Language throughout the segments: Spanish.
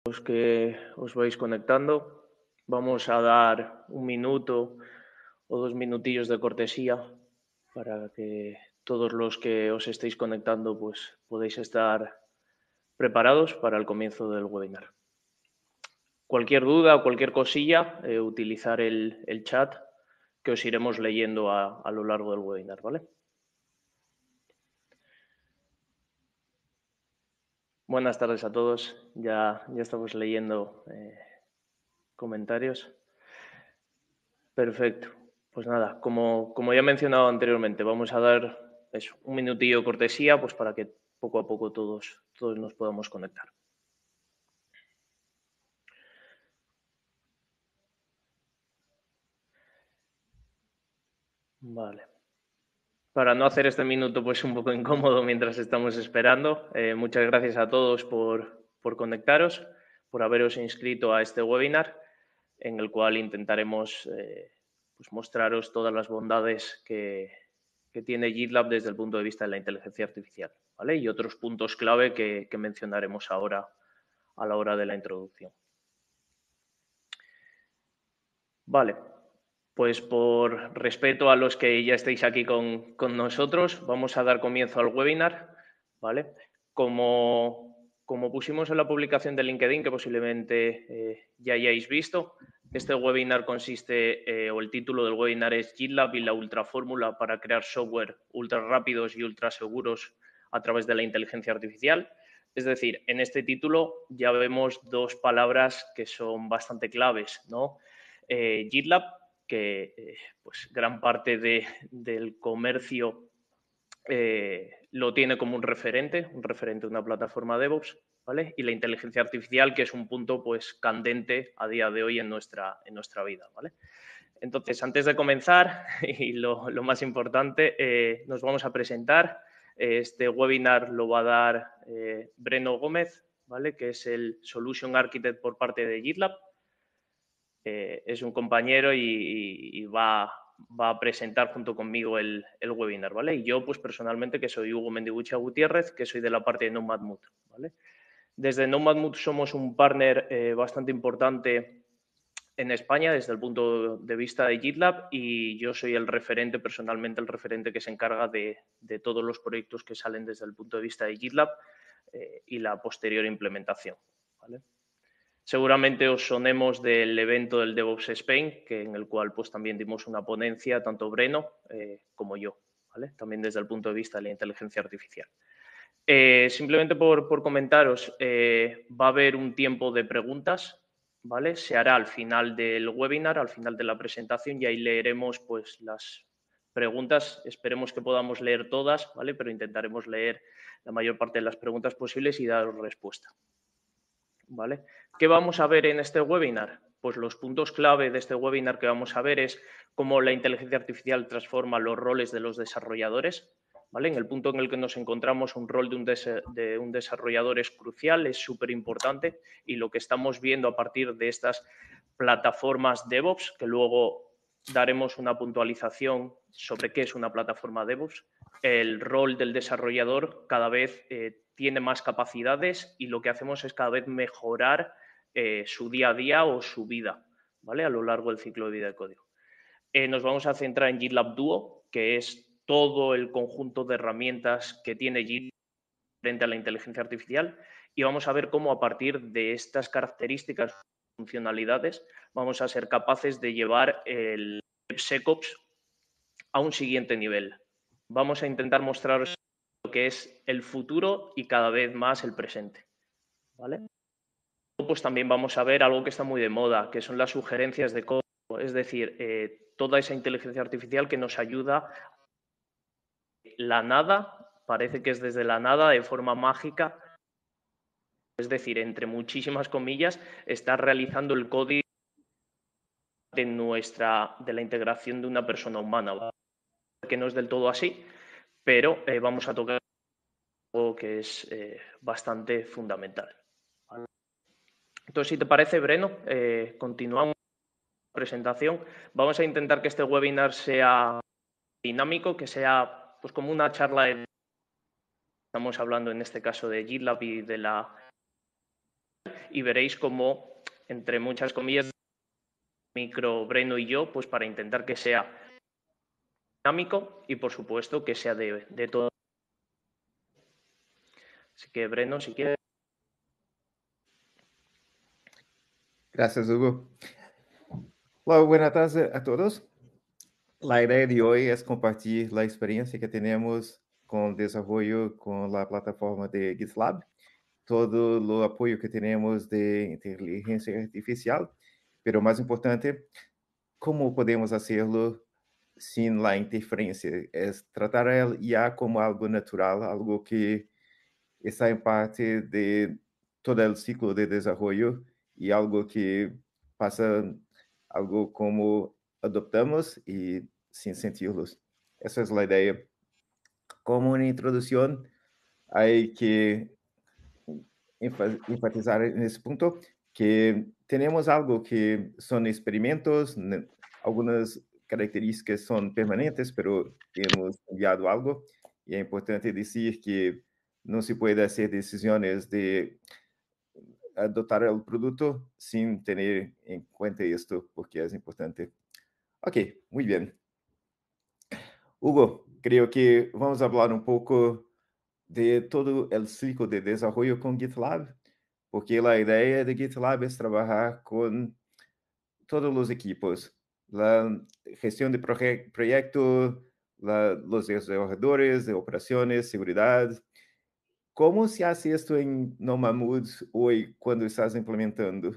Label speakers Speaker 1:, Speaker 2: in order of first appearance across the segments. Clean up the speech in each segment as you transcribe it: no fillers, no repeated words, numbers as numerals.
Speaker 1: Los que os vais conectando, vamos a dar 1 minuto o 2 minutillos de cortesía para que todos los que os estéis conectando pues podéis estar preparados para el comienzo del webinar. Cualquier duda o cualquier cosilla, utilizar el chat que os iremos leyendo a lo largo del webinar, ¿vale? Buenas tardes a todos. Ya estamos leyendo comentarios. Perfecto. Pues nada, como ya he mencionado anteriormente, vamos a dar eso, 1 minutillo de cortesía pues para que poco a poco todos nos podamos conectar. Vale. Para no hacer este minuto pues un poco incómodo mientras estamos esperando, muchas gracias a todos por conectaros, por haberos inscrito a este webinar en el cual intentaremos pues mostraros todas las bondades que tiene GitLab desde el punto de vista de la inteligencia artificial, ¿vale? Y otros puntos clave que mencionaremos ahora a la hora de la introducción. Vale, pues por respeto a los que ya estáis aquí con nosotros, vamos a dar comienzo al webinar, ¿vale? Como pusimos en la publicación de LinkedIn, que posiblemente ya hayáis visto, este webinar consiste, o el título del webinar es GitLab y la ultrafórmula para crear software ultra rápidos y ultra seguros a través de la inteligencia artificial. Es decir, en este título ya vemos dos palabras que son bastante claves, ¿no? GitLab, que pues gran parte del comercio lo tiene como un referente, una plataforma DevOps, ¿vale? Y la inteligencia artificial, que es un punto pues candente a día de hoy en nuestra vida, ¿vale? Entonces, antes de comenzar, y lo más importante, nos vamos a presentar. Este webinar lo va a dar Breno Gómez, ¿vale? Que es el Solution Architect por parte de GitLab. Es un compañero y va a presentar junto conmigo el webinar, ¿vale? Y yo, pues personalmente, que soy Hugo Mendigucha Gutiérrez, que soy de la parte de Nomadmood, ¿vale? Desde Nomadmood somos un partner bastante importante en España desde el punto de vista de GitLab y yo soy personalmente el referente que se encarga de todos los proyectos que salen desde el punto de vista de GitLab y la posterior implementación, ¿vale? Seguramente os sonemos del evento del DevOps Spain, en el cual pues también dimos una ponencia, tanto Breno como yo, ¿vale? También desde el punto de vista de la inteligencia artificial. Simplemente por comentaros, va a haber un tiempo de preguntas, ¿vale? Se hará al final del webinar, al final de la presentación, y ahí leeremos pues las preguntas. Esperemos que podamos leer todas, ¿vale? Pero intentaremos leer la mayor parte de las preguntas posibles y daros respuesta, ¿vale? ¿Qué vamos a ver en este webinar? Pues los puntos clave de este webinar que vamos a ver es cómo la inteligencia artificial transforma los roles de los desarrolladores, ¿vale? En el punto en el que nos encontramos, un rol de un desarrollador es crucial, es súper importante, y lo que estamos viendo a partir de estas plataformas DevOps, que luego daremos una puntualización sobre qué es una plataforma DevOps, el rol del desarrollador cada vez tiene más capacidades y lo que hacemos es cada vez mejorar su día a día o su vida, ¿vale? A lo largo del ciclo de vida de código. Nos vamos a centrar en GitLab Duo, que es todo el conjunto de herramientas que tiene GitLab frente a la inteligencia artificial, y vamos a ver cómo a partir de estas características, funcionalidades, vamos a ser capaces de llevar el DevSecOps a un siguiente nivel. Vamos a intentar mostraros lo que es el futuro y cada vez más el presente, ¿vale? Pues también vamos a ver algo que está muy de moda, que son las sugerencias de código, es decir, toda esa inteligencia artificial que nos ayuda la nada, parece que es desde la nada, de forma mágica, es decir, entre muchísimas comillas, está realizando el código de la integración de una persona humana, ¿vale? Que no es del todo así, pero vamos a tocar algo que es bastante fundamental, ¿vale? Entonces, si te parece, Breno, continuamos la presentación. Vamos a intentar que este webinar sea dinámico, que sea pues como una charla. Estamos hablando en este caso de GitLab y y veréis cómo, entre muchas comillas, micro Breno y yo, pues para intentar que sea dinámico y por supuesto que sea de todo. Así que Breno, si quieres.
Speaker 2: Gracias, Hugo. Hola, buenas tardes a todos. La idea de hoy es compartir la experiencia que tenemos con el desarrollo con la plataforma de GitLab, todo el apoyo que tenemos de inteligencia artificial, pero más importante, cómo podemos hacerlo sin la interferencia. Es tratar el IA como algo natural, algo que está en parte de todo el ciclo de desarrollo y algo que pasa algo como adoptamos y sin sentirlos. Esa es la idea. Como una introducción, hay que enfatizar en ese punto que tenemos algo que son experimentos, algunas características son permanentes, pero hemos cambiado algo y es importante decir que no se puede hacer decisiones de adoptar el producto sin tener en cuenta esto, porque es importante. Ok, muy bien. Hugo, creo que vamos a hablar un poco de todo el ciclo de desarrollo con GitLab, porque la idea de GitLab es trabajar con todos los equipos, la gestión de proyecto, los desarrolladores de operaciones, seguridad. ¿Cómo se hace esto en Nomamud hoy cuando estás implementando?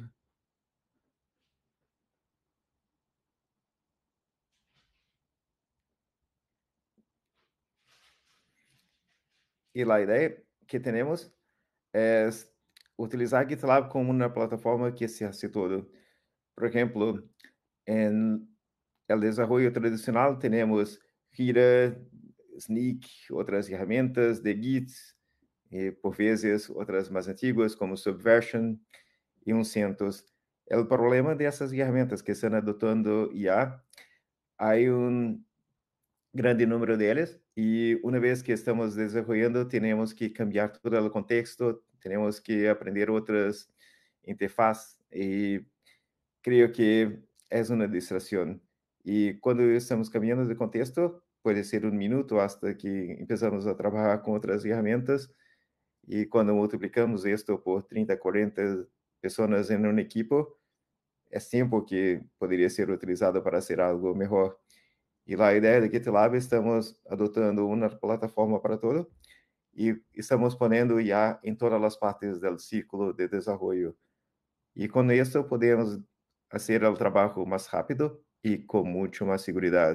Speaker 2: Y la idea que tenemos es utilizar GitLab como una plataforma que se hace todo. Por ejemplo, en el desarrollo tradicional tenemos Gira, Sneak, otras herramientas de Git, por veces otras más antiguas como Subversion y un CentOS. El problema de esas herramientas que están adoptando IA, hay un grande número deles y una vez que estamos desarrollando tenemos que cambiar todo el contexto, tenemos que aprender otras interfaces y creo que es una distracción. Y cuando estamos cambiando de contexto, puede ser un minuto hasta que empezamos a trabajar con otras herramientas y cuando multiplicamos esto por 30, 40 personas en un equipo, es tiempo que podría ser utilizado para hacer algo mejor. Y la idea de GitLab estamos adoptando una plataforma para todo y estamos poniendo ya en todas las partes del ciclo de desarrollo. Y con esto podemos hacer el trabajo más rápido y con mucho más seguridad.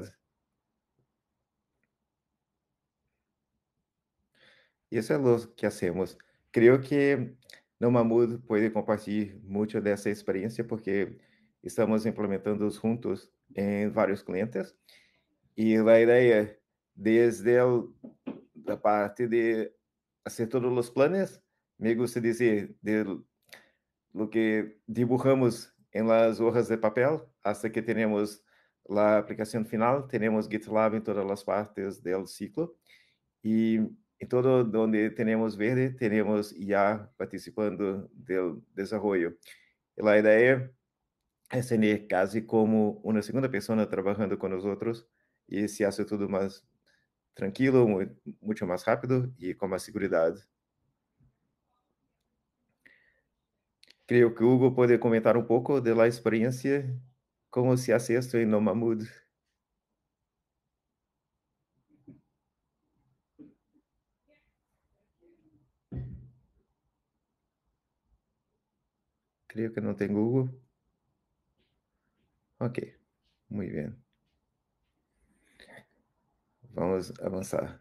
Speaker 2: Y eso es lo que hacemos. Creo que Nomamud puede compartir mucho de esa experiencia porque estamos implementando juntos en varios clientes. Y la idea, desde la parte de hacer todos los planes, me gusta decir, de lo que dibujamos en las hojas de papel hasta que tenemos la aplicación final, tenemos GitLab en todas las partes del ciclo y en todo donde tenemos verde, tenemos ya participando del desarrollo. La idea es tener casi como una segunda persona trabajando con nosotros y se hace todo más tranquilo, mucho más rápido y con más seguridad. Creo que Hugo puede comentar un poco de la experiencia, cómo se hace esto en Nomamud. Creo que no tengo Hugo. Ok, muy bien. Vamos a avanzar.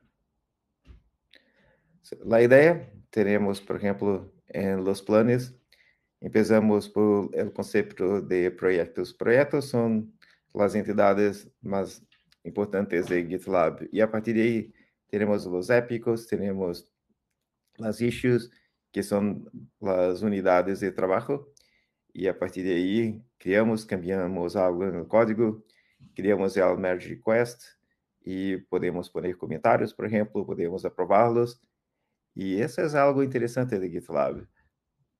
Speaker 2: La idea, tenemos, por ejemplo, en los planes, empezamos por el concepto de proyectos. Proyectos son las entidades más importantes de GitLab. Y a partir de ahí, tenemos los épicos, tenemos las issues, que son las unidades de trabajo. Y a partir de ahí, criamos, cambiamos algo no código, criamos el merge request y podemos poner comentários, por ejemplo, podemos aprová-los. Y eso é algo interessante de GitLab.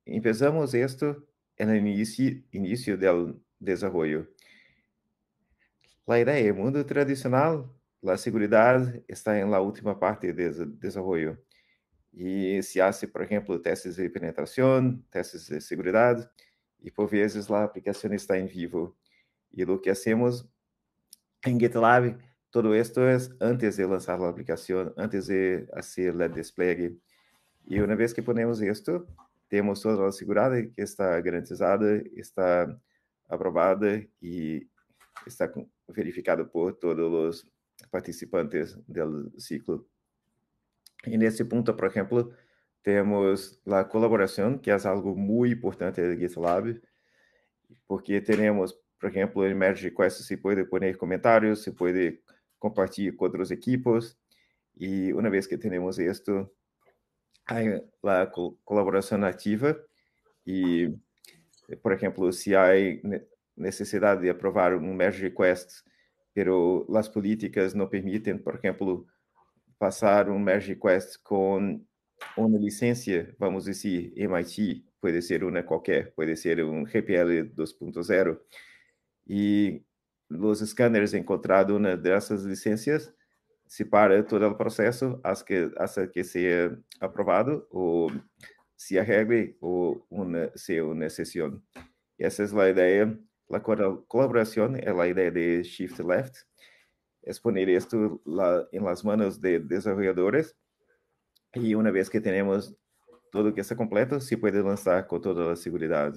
Speaker 2: empezamos esto en el inicio del desarrollo. La idea, el mundo tradicional, la seguridad está en la última parte del desarrollo. E se hace, por exemplo, testes de penetração, testes de segurança, e por vezes a aplicação está em vivo. E o que hacemos em GitLab, todo esto é antes de lançar a aplicação, antes de fazer o despliegue. E uma vez que ponemos isto, temos toda a segurança que está garantizada, está aprovada e está verificada por todos os participantes do ciclo. E nesse ponto, por exemplo, temos a colaboração, que é algo muito importante do GitLab, porque temos, por exemplo, em merge request se pode pôr comentários, se pode compartilhar com outros equipos, e uma vez que temos isto, há a colaboração ativa, e, por exemplo, se há necessidade de aprovar um merge request, pero as políticas não permitem, por exemplo, passar um merge request com uma licença, vamos dizer, MIT, pode ser uma qualquer, pode ser um GPL 2.0, e os scanners encontrados uma dessas licenças se para todo o processo hasta que seja aprovado ou se arregle ou seja uma exceção. Essa é a ideia. A colaboração é a ideia de Shift Left, é poner isto em las manos de desenvolvedores, e uma vez que temos tudo que está completo, se pode lançar com toda a segurança.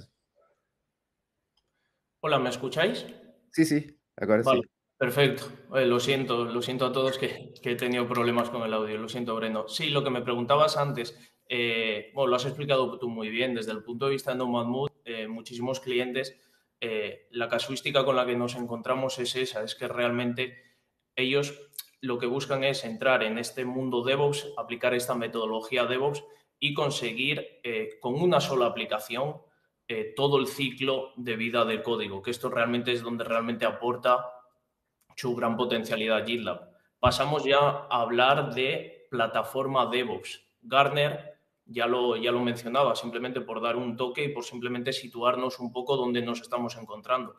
Speaker 1: Hola, ¿me escucháis?
Speaker 2: Sí, sí, ahora sí.
Speaker 1: Vale, perfecto. Lo siento a todos que he tenido problemas con el audio, lo siento, Breno. Sí, lo que me preguntabas antes, bueno, lo has explicado tú muy bien. Desde el punto de vista de Nomad Mood, muchísimos clientes, la casuística con la que nos encontramos es esa, es que realmente ellos lo que buscan es entrar en este mundo DevOps, aplicar esta metodología DevOps y conseguir con una sola aplicación todo el ciclo de vida del código, que esto realmente es donde realmente aporta su gran potencialidad GitLab. Pasamos ya a hablar de plataforma DevOps. Gartner ya lo mencionaba, simplemente por dar un toque y por simplemente situarnos un poco donde nos estamos encontrando.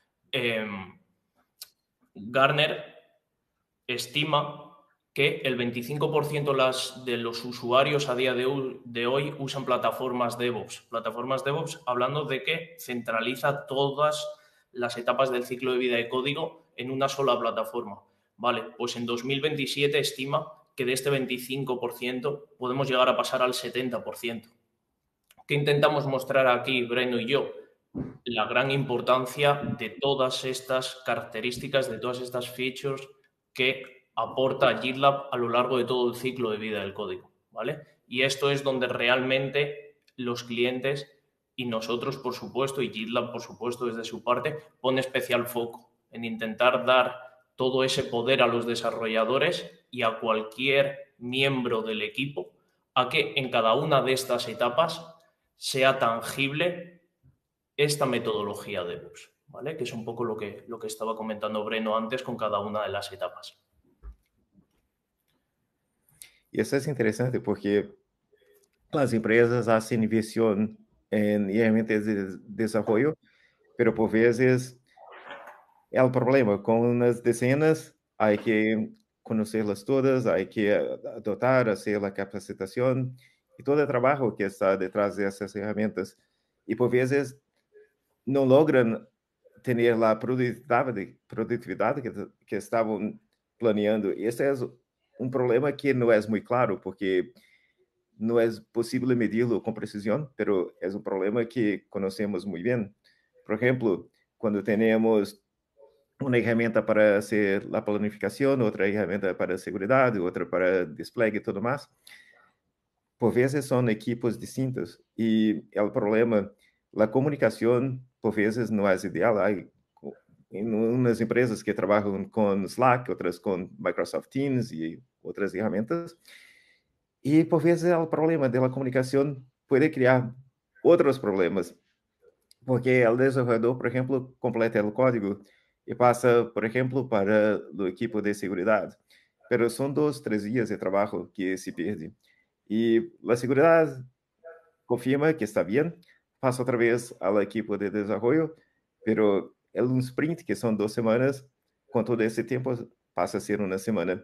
Speaker 1: Gartner estima que el 25% de los usuarios a día de hoy usan plataformas DevOps. Plataformas DevOps hablando de que centraliza todas las etapas del ciclo de vida de código en una sola plataforma. Vale, pues en 2027 estima que de este 25% podemos llegar a pasar al 70%. ¿Qué intentamos mostrar aquí, Breno y yo? La gran importancia de todas estas características, de todas estas features que aporta GitLab a lo largo de todo el ciclo de vida del código, ¿vale? Y esto es donde realmente los clientes y nosotros, por supuesto, y GitLab, por supuesto, desde su parte, pone especial foco en intentar dar todo ese poder a los desarrolladores y a cualquier miembro del equipo a que en cada una de estas etapas sea tangible esta metodología DevOps, ¿vale? Que es un poco lo que estaba comentando Breno antes con cada una de las etapas.
Speaker 2: Isso é interessante porque as empresas hacen inversión en herramientas de desarrollo, pero por vezes é o problema, com umas dezenas, há que conhecê-las todas, há que adotar, fazer a capacitação e todo o trabalho que está detrás dessas ferramentas. E por vezes não logram ter a produtividade que estavam planeando. Esse é um problema que não é muito claro, porque não é possível medir-lo com precisão, mas é um problema que conhecemos muito bem. Por exemplo, quando temos uma ferramenta para fazer a planificação, outra ferramenta para segurança, outra para despliegue e tudo mais, por vezes são equipos distintos e é o problema, a comunicação por vezes não é ideal. Há umas empresas que trabalham com Slack, outras com Microsoft Teams e outras ferramentas, e por vezes o problema da comunicação pode criar outros problemas, porque o desenvolvedor, por exemplo, completa o código e passa, por exemplo, para o equipo de segurança, mas são 2, 3 dias de trabalho que se perde. E a segurança confirma que está bien, pasa otra vez al equipo de desarrollo, pero un sprint, que son 2 semanas, con todo ese tiempo pasa a ser una semana.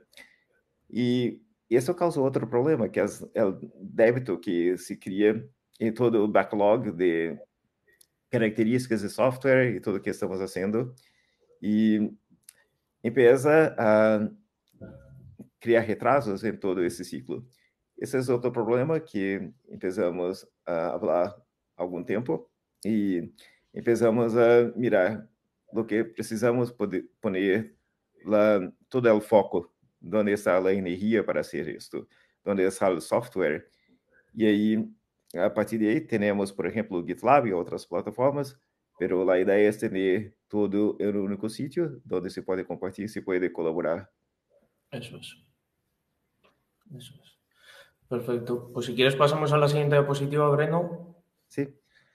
Speaker 2: E isso causou outro problema, que é o débito que se cria em todo o backlog de características de software e tudo que estamos fazendo, e empieza a criar retrasos em todo esse ciclo. Esse é outro problema que empezamos a falar há algum tempo e empezamos a mirar do que precisamos poder poner lá todo o foco, onde está a energia para ser isto, onde está o software. E aí, a partir de aí, temos, por exemplo, o GitLab e outras plataformas, pero a ideia é ter tudo em um único sítio, onde se pode compartilhar, se pode colaborar.
Speaker 1: Eso es. Eso es. Perfecto. Pues si quieres pasamos a la siguiente diapositiva, Breno.
Speaker 2: Sim.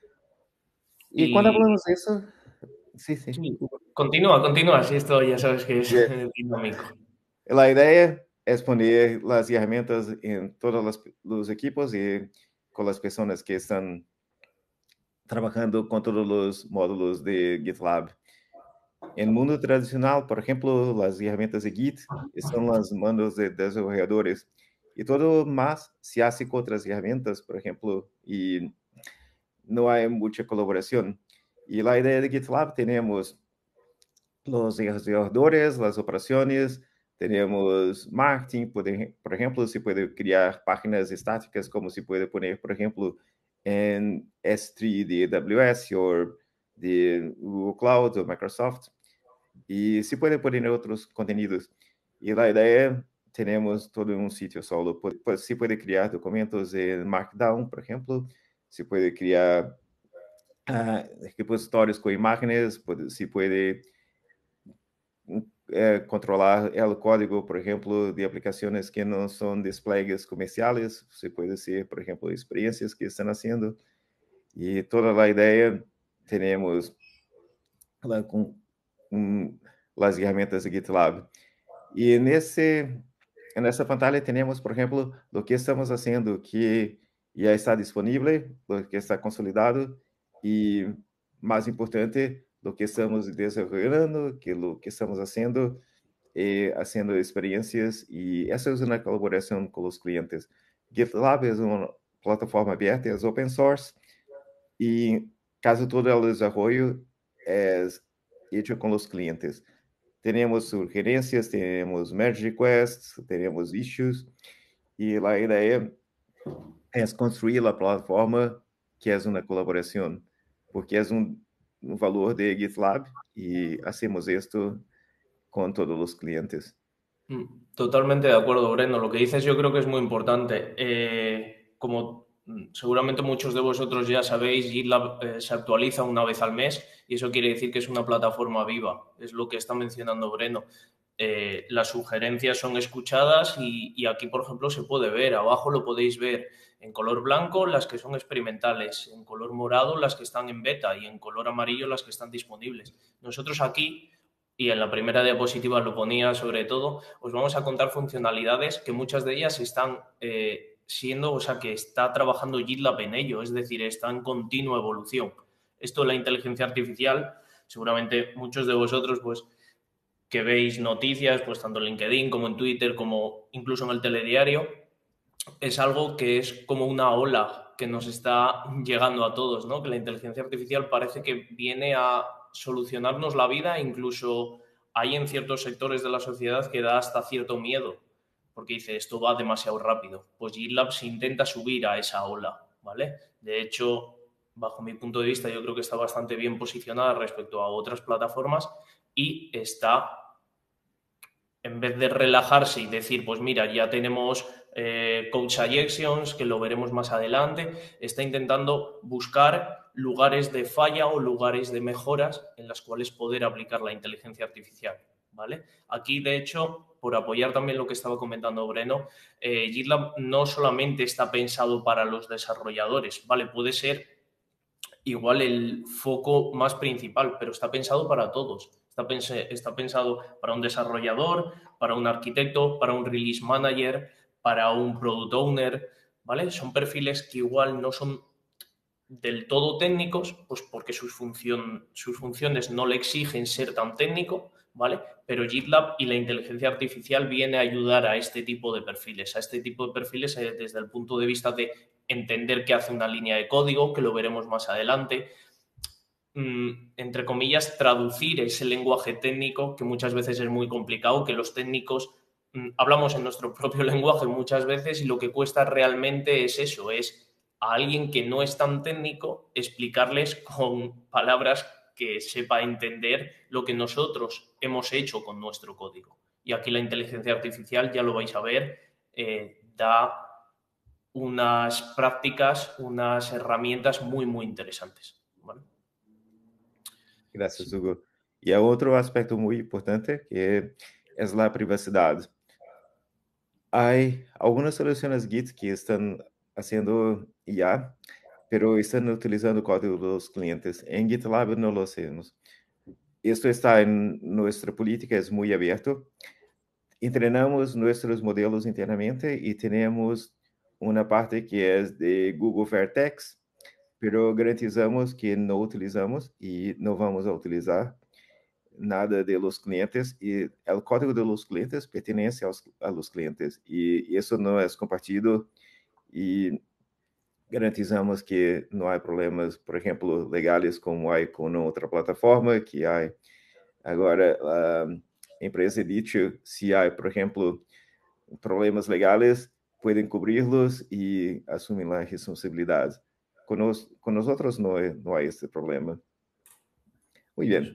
Speaker 2: E quando
Speaker 1: Y
Speaker 2: falamos disso, sim, sim.
Speaker 1: sí, continúa, si esto ya sabes que es
Speaker 2: Bien.
Speaker 1: dinámico.
Speaker 2: A ideia é poner as ferramentas em todos os equipos e com as pessoas que estão trabalhando com todos os módulos de GitLab. En el mundo tradicional, por ejemplo, las herramientas de Git son las manos de desarrolladores y todo más se hace con otras herramientas, por ejemplo, y no hay mucha colaboración. Y la idea de GitLab tenemos los desarrolladores, las operaciones, tenemos marketing, por ejemplo, se puede crear páginas estáticas como se puede poner, por ejemplo, en S3 de AWS o de Google Cloud o Microsoft. E se pode pôr em outros conteúdos. E a ideia, temos todo um sítio solo. Se pode criar documentos em Markdown, por exemplo. Se pode criar repositórios com imagens. Se pode controlar o código, por exemplo, de aplicações que não são desplegues comerciais. Se pode ser, por exemplo, experiências que estão fazendo. E toda a ideia, temos lá com as ferramentas de GitLab. E nessa pantalla temos, por exemplo, o que estamos fazendo, que já está disponível, o que está consolidado, e, mais importante, o que estamos desenvolvendo, o que estamos fazendo, fazendo experiências, e essa é uma colaboração com os clientes. GitLab é uma plataforma aberta, é open source, e caso todo o desenvolvimento é hecho com os clientes. Temos sugerencias, temos merge requests, temos issues, e a ideia é construir a plataforma que é uma colaboração, porque é um valor de GitLab e hacemos isto con todos los clientes.
Speaker 1: Totalmente de acuerdo, Breno. Lo que dices yo creo que es muy importante. Como seguramente muchos de vosotros ya sabéis, GitLab se actualiza una vez al mes y eso quiere decir que es una plataforma viva. Es lo que está mencionando Breno. Las sugerencias son escuchadas y aquí, por ejemplo, se puede ver. Abajo lo podéis ver en color blanco las que son experimentales, en color morado las que están en beta y en color amarillo las que están disponibles. Nosotros aquí, y en la primera diapositiva lo ponía sobre todo, os vamos a contar funcionalidades que muchas de ellas están siendo, o sea, que está trabajando GitLab en ello, es decir, está en continua evolución. Esto de la inteligencia artificial, seguramente muchos de vosotros, pues, que veis noticias, pues tanto en LinkedIn como en Twitter, como incluso en el telediario, es algo que es como una ola que nos está llegando a todos, ¿no? Que la inteligencia artificial parece que viene a solucionarnos la vida, incluso hay en ciertos sectores de la sociedad que da hasta cierto miedo, porque dice, esto va demasiado rápido. Pues GitLab se intenta subir a esa ola, ¿vale? De hecho, bajo mi punto de vista, yo creo que está bastante bien posicionada respecto a otras plataformas y está, en vez de relajarse y decir, pues mira, ya tenemos Code Suggestions, que lo veremos más adelante, está intentando buscar lugares de falla o lugares de mejoras en las cuales poder aplicar la inteligencia artificial, ¿vale? Aquí, de hecho, por apoyar también lo que estaba comentando Breno, GitLab no solamente está pensado para los desarrolladores, ¿vale? Puede ser igual el foco más principal, pero está pensado para todos. Está pensado para un desarrollador, para un arquitecto, para un release manager, para un product owner, ¿vale? Son perfiles que igual no son del todo técnicos, pues porque sus funciones no le exigen ser tan técnico, ¿vale? Pero GitLab y la inteligencia artificial viene a ayudar a este tipo de perfiles, desde el punto de vista de entender qué hace una línea de código, que lo veremos más adelante, entre comillas, traducir ese lenguaje técnico que muchas veces es muy complicado, que los técnicos hablamos en nuestro propio lenguaje muchas veces y lo que cuesta realmente es eso, es a alguien que no es tan técnico explicarles con palabras que sepa entender lo que nosotros hemos hecho con nuestro código. Y aquí la inteligencia artificial, ya lo vais a ver, da unas prácticas, unas herramientas muy, muy interesantes. ¿Vale?
Speaker 2: Gracias, Hugo. Y hay otro aspecto muy importante que es la privacidad. Hay algunas soluciones Git que están haciendo IA, pero están utilizando código de los clientes. En GitLab no lo hacemos. Esto está en nuestra política, es muy abierto. Entrenamos nuestros modelos internamente y tenemos una parte que es de Google Vertex, pero garantizamos que no utilizamos y no vamos a utilizar nada de los clientes y el código de los clientes pertenece a los clientes y eso no es compartido y garantizamos que no hay problemas, por ejemplo, legales como hay con otra plataforma que hay. Agora, a empresa dicho, si hay, por ejemplo, problemas legales, pueden cubrirlos y asumir la responsabilidad. Con nosotros no hay este problema. Muy bien.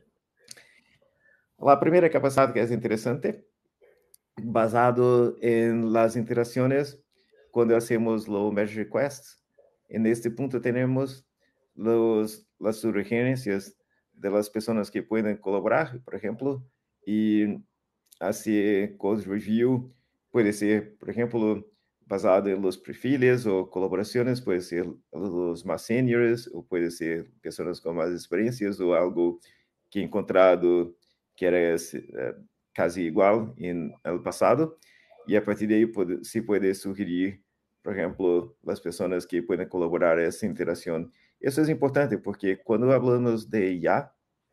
Speaker 2: La primera capacidad que es interesante, basado en las interacciones cuando hacemos los merge requests. En este punto tenemos las sugerencias de las personas que pueden colaborar, por ejemplo, y hacer code review. Puede ser, por ejemplo, basado en los perfiles o colaboraciones, puede ser los más seniors o puede ser personas con más experiencias o algo que he encontrado que era casi igual en el pasado. Y a partir de ahí se puede sugerir, por ejemplo, las personas que pueden colaborar en esa interacción. Eso es importante porque cuando hablamos de IA,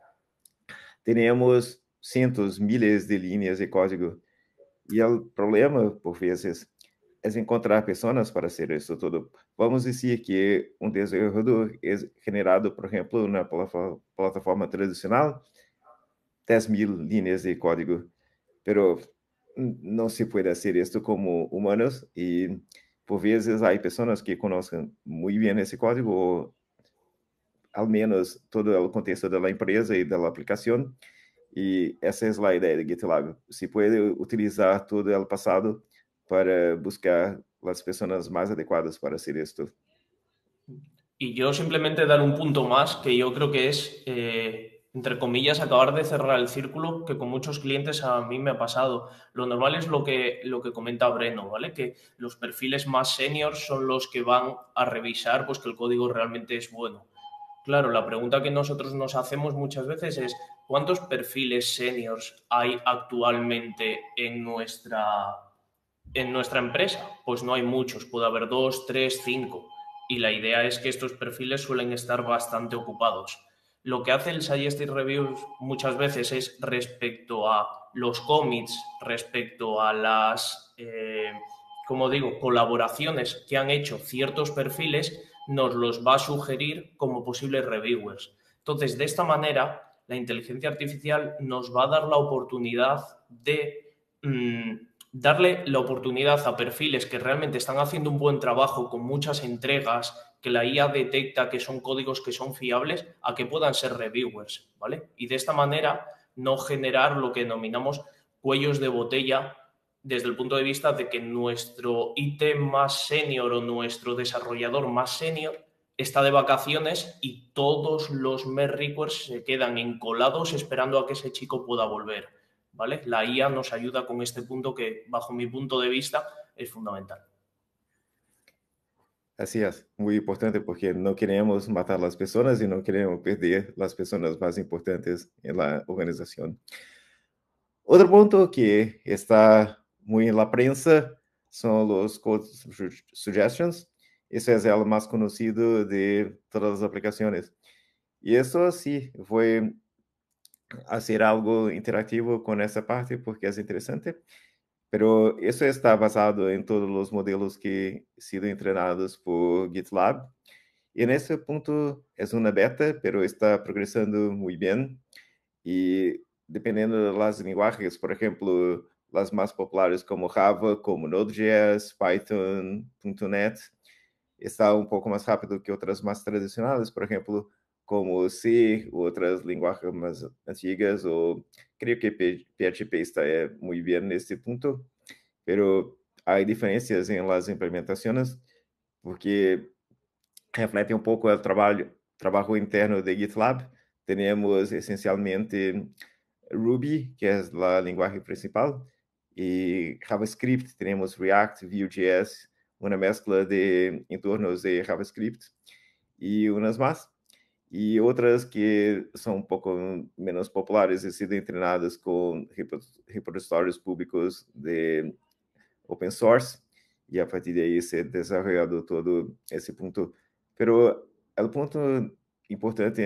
Speaker 2: tenemos cientos, miles de líneas de código. Y el problema, por veces, es encontrar personas para hacer isso todo. Vamos dizer que um desenvolvedor é generado, por exemplo, na plataforma tradicional, 10.000 líneas de código, pero não se pode fazer isso como humanos e por vezes há pessoas que conhecem muito bem esse código, ou ao menos todo o contexto da empresa e da aplicação. E essa é a ideia de GitLab. Se pode utilizar todo o passado para buscar as pessoas mais adequadas para hacer esto.
Speaker 1: Y yo simplemente dar un punto más que yo creo que es, entre comillas, acabar de cerrar el círculo que con muchos clientes a mí me ha pasado. Lo normal es lo que comenta Breno, ¿vale? Que los perfiles más seniors son los que van a revisar pues, que el código realmente es bueno. Claro, la pregunta que nosotros nos hacemos muchas veces es ¿cuántos perfiles seniors hay actualmente en nuestra empresa? Pues no hay muchos, puede haber 2, 3, 5. Y la idea es que estos perfiles suelen estar bastante ocupados. Lo que hace el Suggested Reviews muchas veces es respecto a los commits, respecto a las, como digo, colaboraciones que han hecho ciertos perfiles, nos los va a sugerir como posibles reviewers. Entonces, de esta manera, la inteligencia artificial nos va a dar la oportunidad de darle la oportunidad a perfiles que realmente están haciendo un buen trabajo con muchas entregas, que la IA detecta que son códigos que son fiables, a que puedan ser reviewers, ¿vale? Y de esta manera no generar lo que denominamos cuellos de botella desde el punto de vista de que nuestro IT más senior o nuestro desarrollador más senior está de vacaciones y todos los merge requests se quedan encolados esperando a que ese chico pueda volver. ¿Vale? La IA nos ayuda con este punto que, bajo mi punto de vista, es fundamental.
Speaker 2: Así es, muy importante porque no queremos matar las personas y no queremos perder las personas más importantes en la organización. Otro punto que está muy en la prensa son los code suggestions, Ese es el más conocido de todas las aplicaciones. Y eso sí, fue hacer algo interactivo con esa parte porque es interesante, pero eso está basado en todos los modelos que han sido entrenados por GitLab. Y en ese punto es una beta, pero está progresando muy bien. Y dependiendo de las lenguajes, por ejemplo, las más populares como Java, como Node.js, Python, .NET, está um pouco mais rápido que outras mais tradicionais, por exemplo, como C, outras linguagens mais antigas, ou creio que PHP está muito bem nesse ponto, pero há diferenças em las implementações, porque reflete um pouco o trabalho interno de GitLab. Temos essencialmente Ruby, que é a linguagem principal, e JavaScript, temos React, Vue.js, uma mescla de entornos de JavaScript e umas más. E outras que são um pouco menos populares e sido treinadas com repositórios públicos de open source, e a partir daí ser desenvolvido todo esse ponto. Pero o ponto importante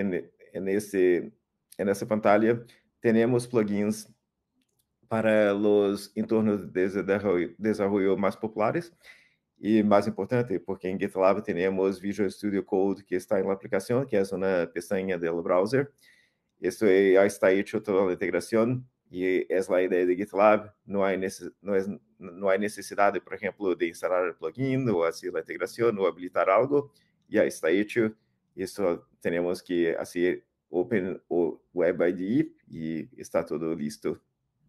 Speaker 2: nessa pantalla, temos plugins para os entornos de desenvolvimento mais populares e mais importante, porque em GitLab temos Visual Studio Code que está na aplicação, que é uma pestaña do browser. Isso já está hecho toda a integração e é a ideia de GitLab. Não há necessidade, por exemplo, de instalar o plugin ou fazer a integração ou habilitar algo. Já está hecho. Isso temos que fazer Open o Web IDE e está tudo listo.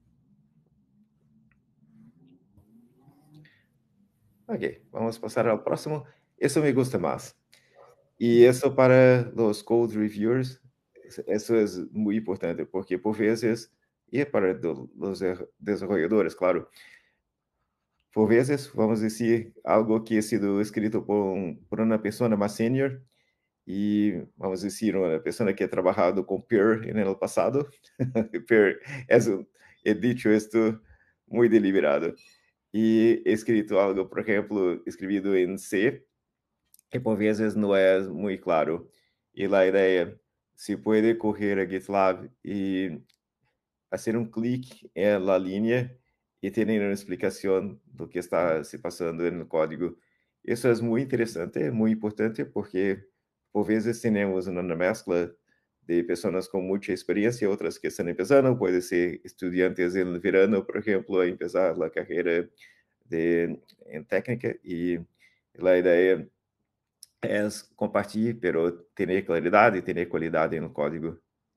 Speaker 2: Ok, vamos pasar al próximo. Eso me gusta más. Y eso para los code reviewers, eso es muy importante, porque por veces, y para los desarrolladores, claro, por veces vamos a decir algo que ha sido escrito por una persona más senior y vamos a decir una persona que ha trabajado con Perl en el pasado. Perl he dicho esto muy deliberado. E escrito algo, por exemplo, escrito em C, que por vezes não é muito claro. E a ideia, se pode correr a GitLab e fazer um clique na linha e ter uma explicação do que está se passando no código. Isso é muito interessante, muito importante, porque por vezes temos uma mescla de pessoas com muita experiência, outras que estão começando, pode ser estudantes no verano, por exemplo, a começar a carreira en técnica y la idea es compartir, pero tener claridad y tener calidad en el código.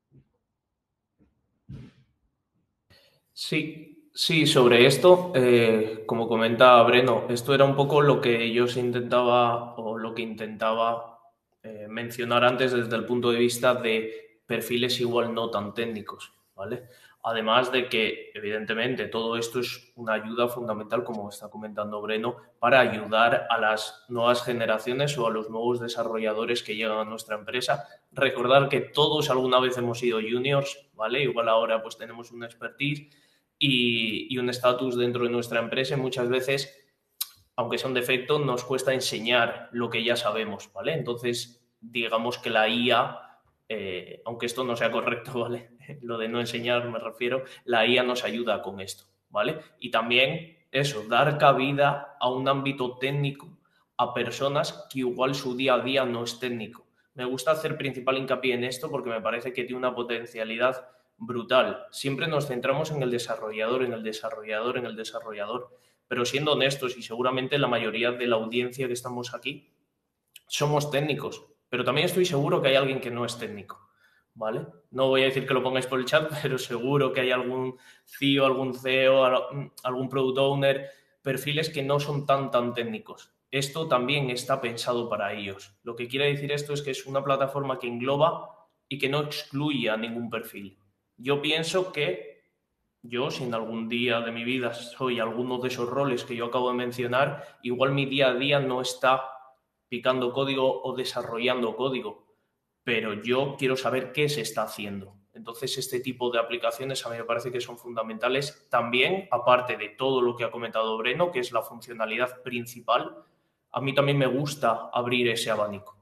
Speaker 1: Sí, sí, sobre esto, como comenta Breno, esto era un poco lo que yo intentaba o lo que intentaba mencionar antes desde el punto de vista de perfiles igual no tan técnicos, ¿vale? Además de que, evidentemente, todo esto es una ayuda fundamental, como está comentando Breno, para ayudar a las nuevas generaciones o a los nuevos desarrolladores que llegan a nuestra empresa. Recordar que todos alguna vez hemos sido juniors, ¿vale? Igual ahora pues tenemos una expertise y un estatus dentro de nuestra empresa y muchas veces, aunque sea un defecto, nos cuesta enseñar lo que ya sabemos, ¿vale? Entonces, digamos que la IA, aunque esto no sea correcto, ¿vale? Lo de no enseñar me refiero, la IA nos ayuda con esto, ¿vale? Y también eso, dar cabida a un ámbito técnico a personas que igual su día a día no es técnico. Me gusta hacer principal hincapié en esto porque me parece que tiene una potencialidad brutal. Siempre nos centramos en el desarrollador, en el desarrollador, en el desarrollador, pero siendo honestos, y seguramente la mayoría de la audiencia que estamos aquí somos técnicos, pero también estoy seguro que hay alguien que no es técnico, ¿vale? No voy a decir que lo pongáis por el chat, pero seguro que hay algún CIO, algún CEO, algún product owner, perfiles que no son tan técnicos. Esto también está pensado para ellos. Lo que quiere decir esto es que es una plataforma que engloba y que no excluye a ningún perfil. Yo pienso que yo, si en algún día de mi vida soy alguno de esos roles que yo acabo de mencionar, igual mi día a día no está picando código o desarrollando código, pero yo quiero saber qué se está haciendo. Entonces, este tipo de aplicaciones a mí me parece que son fundamentales también, aparte de todo lo que ha comentado Breno, que es la funcionalidad principal, a mí también me gusta abrir ese abanico.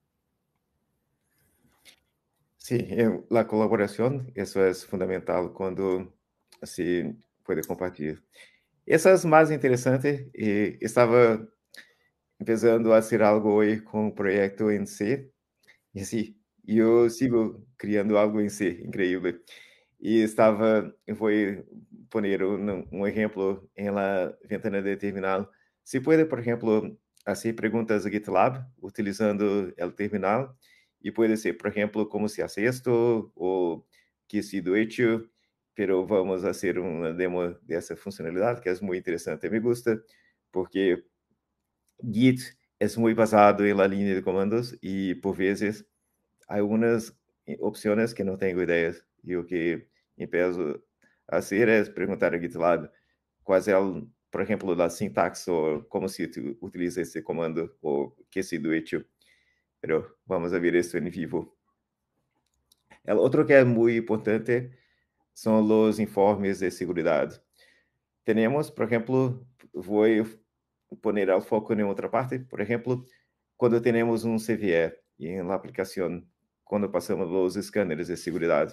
Speaker 2: Sí, la colaboración, eso es fundamental cuando se puede compartir. Essa é mais interessante e estava empezando a hacer algo hoy con un proyecto en C y sí, yo sigo criando algo en C, increíble. Y voy a poner un ejemplo en la ventana de terminal. Se puede, por ejemplo, hacer preguntas a GitLab utilizando el terminal y puede ser, por ejemplo, cómo se hace esto o qué ha sido hecho, pero vamos a hacer una demo de esa funcionalidad que es muy interesante. Me gusta porque Git é muito basado em la línea de comandos e, por vezes, há algumas opções que não tenho ideias. E o que empeço a fazer é perguntar a GitLab qual é, por exemplo, a sintaxe ou como se utiliza esse comando ou que se do hecho. Pero vamos a ver isso em vivo. O outro que é muito importante são os informes de segurança. Temos, por exemplo, vou poner el foco en otra parte. Por ejemplo, cuando tenemos un CVE y en la aplicación, cuando pasamos los escáneres de seguridad.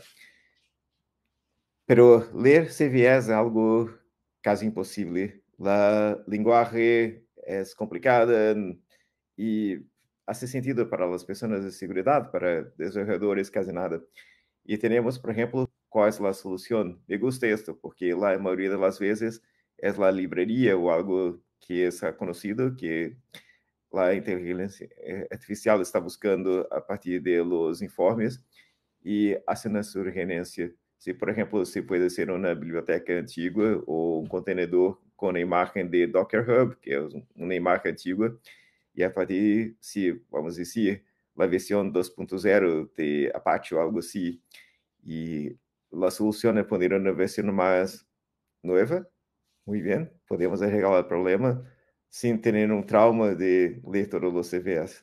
Speaker 2: Pero leer CVE es algo casi imposible. La lenguaje es complicada y hace sentido para las personas de seguridad, para desarrolladores casi nada. Y tenemos, por ejemplo, ¿cuál es la solución? Me gusta esto, porque la mayoría de las veces es la librería o algo que es conocido, que la inteligencia artificial está buscando a partir de los informes y hace una sugerencia. Si, por ejemplo, se puede ser una biblioteca antigua o un contenedor con imagen de Docker Hub, que es una imagen antigua, y a partir, si vamos a decir, la versión 2.0 de Apache o algo así, y la solución es poner una versión más nueva, muy bien, podemos arreglar el problema sin tener un trauma de leer todos los CVS.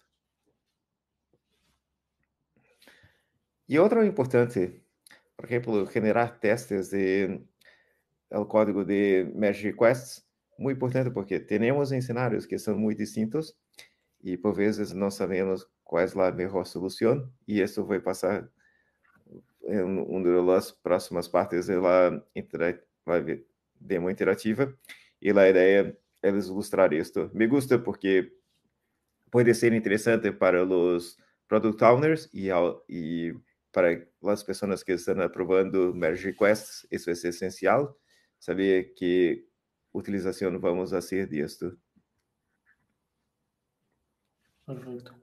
Speaker 2: Y otro importante, por ejemplo, generar testes de el código de merge requests, muy importante porque tenemos escenarios que son muy distintos y por veces no sabemos cuál es la mejor solución y eso va a pasar en una de las próximas partes de la demo interativa y la idea es ilustrar esto. Me gusta porque puede ser interesante para los product owners y para las personas que están aprobando merge requests. Eso es esencial, saber qué utilización vamos a hacer de esto.
Speaker 1: Perfecto.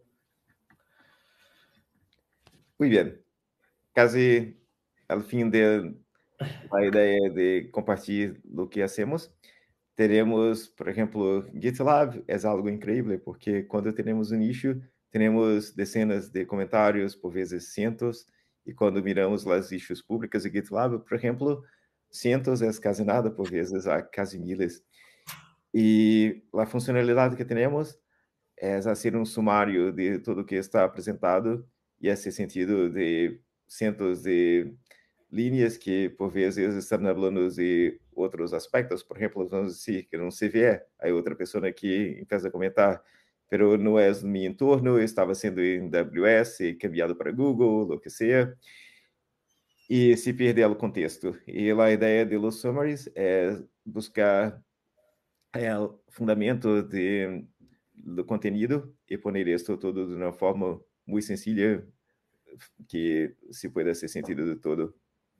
Speaker 2: Muy bien. Casi al fin de la idea de compartir lo que hacemos. Teremos, por exemplo, GitLab é algo incrível, porque quando temos um nicho, temos dezenas de comentários, por vezes cientos, e quando miramos as issues públicas de GitLab, por exemplo, cientos é quase nada, por vezes há quase miles. E a funcionalidade que temos é fazer um sumário de tudo que está apresentado e esse sentido de cientos de linhas que por vezes estão falando de outros aspectos, por exemplo, vamos dizer que não se vê, aí outra pessoa aqui empieza a comentar, pero não é no meu entorno, estava sendo em AWS, cambiado para Google, o que seja, e se perder o contexto. E a ideia de los summaries é buscar o fundamento do conteúdo e poner isso tudo de uma forma muito sencilla que se pueda hacer sentido de todo.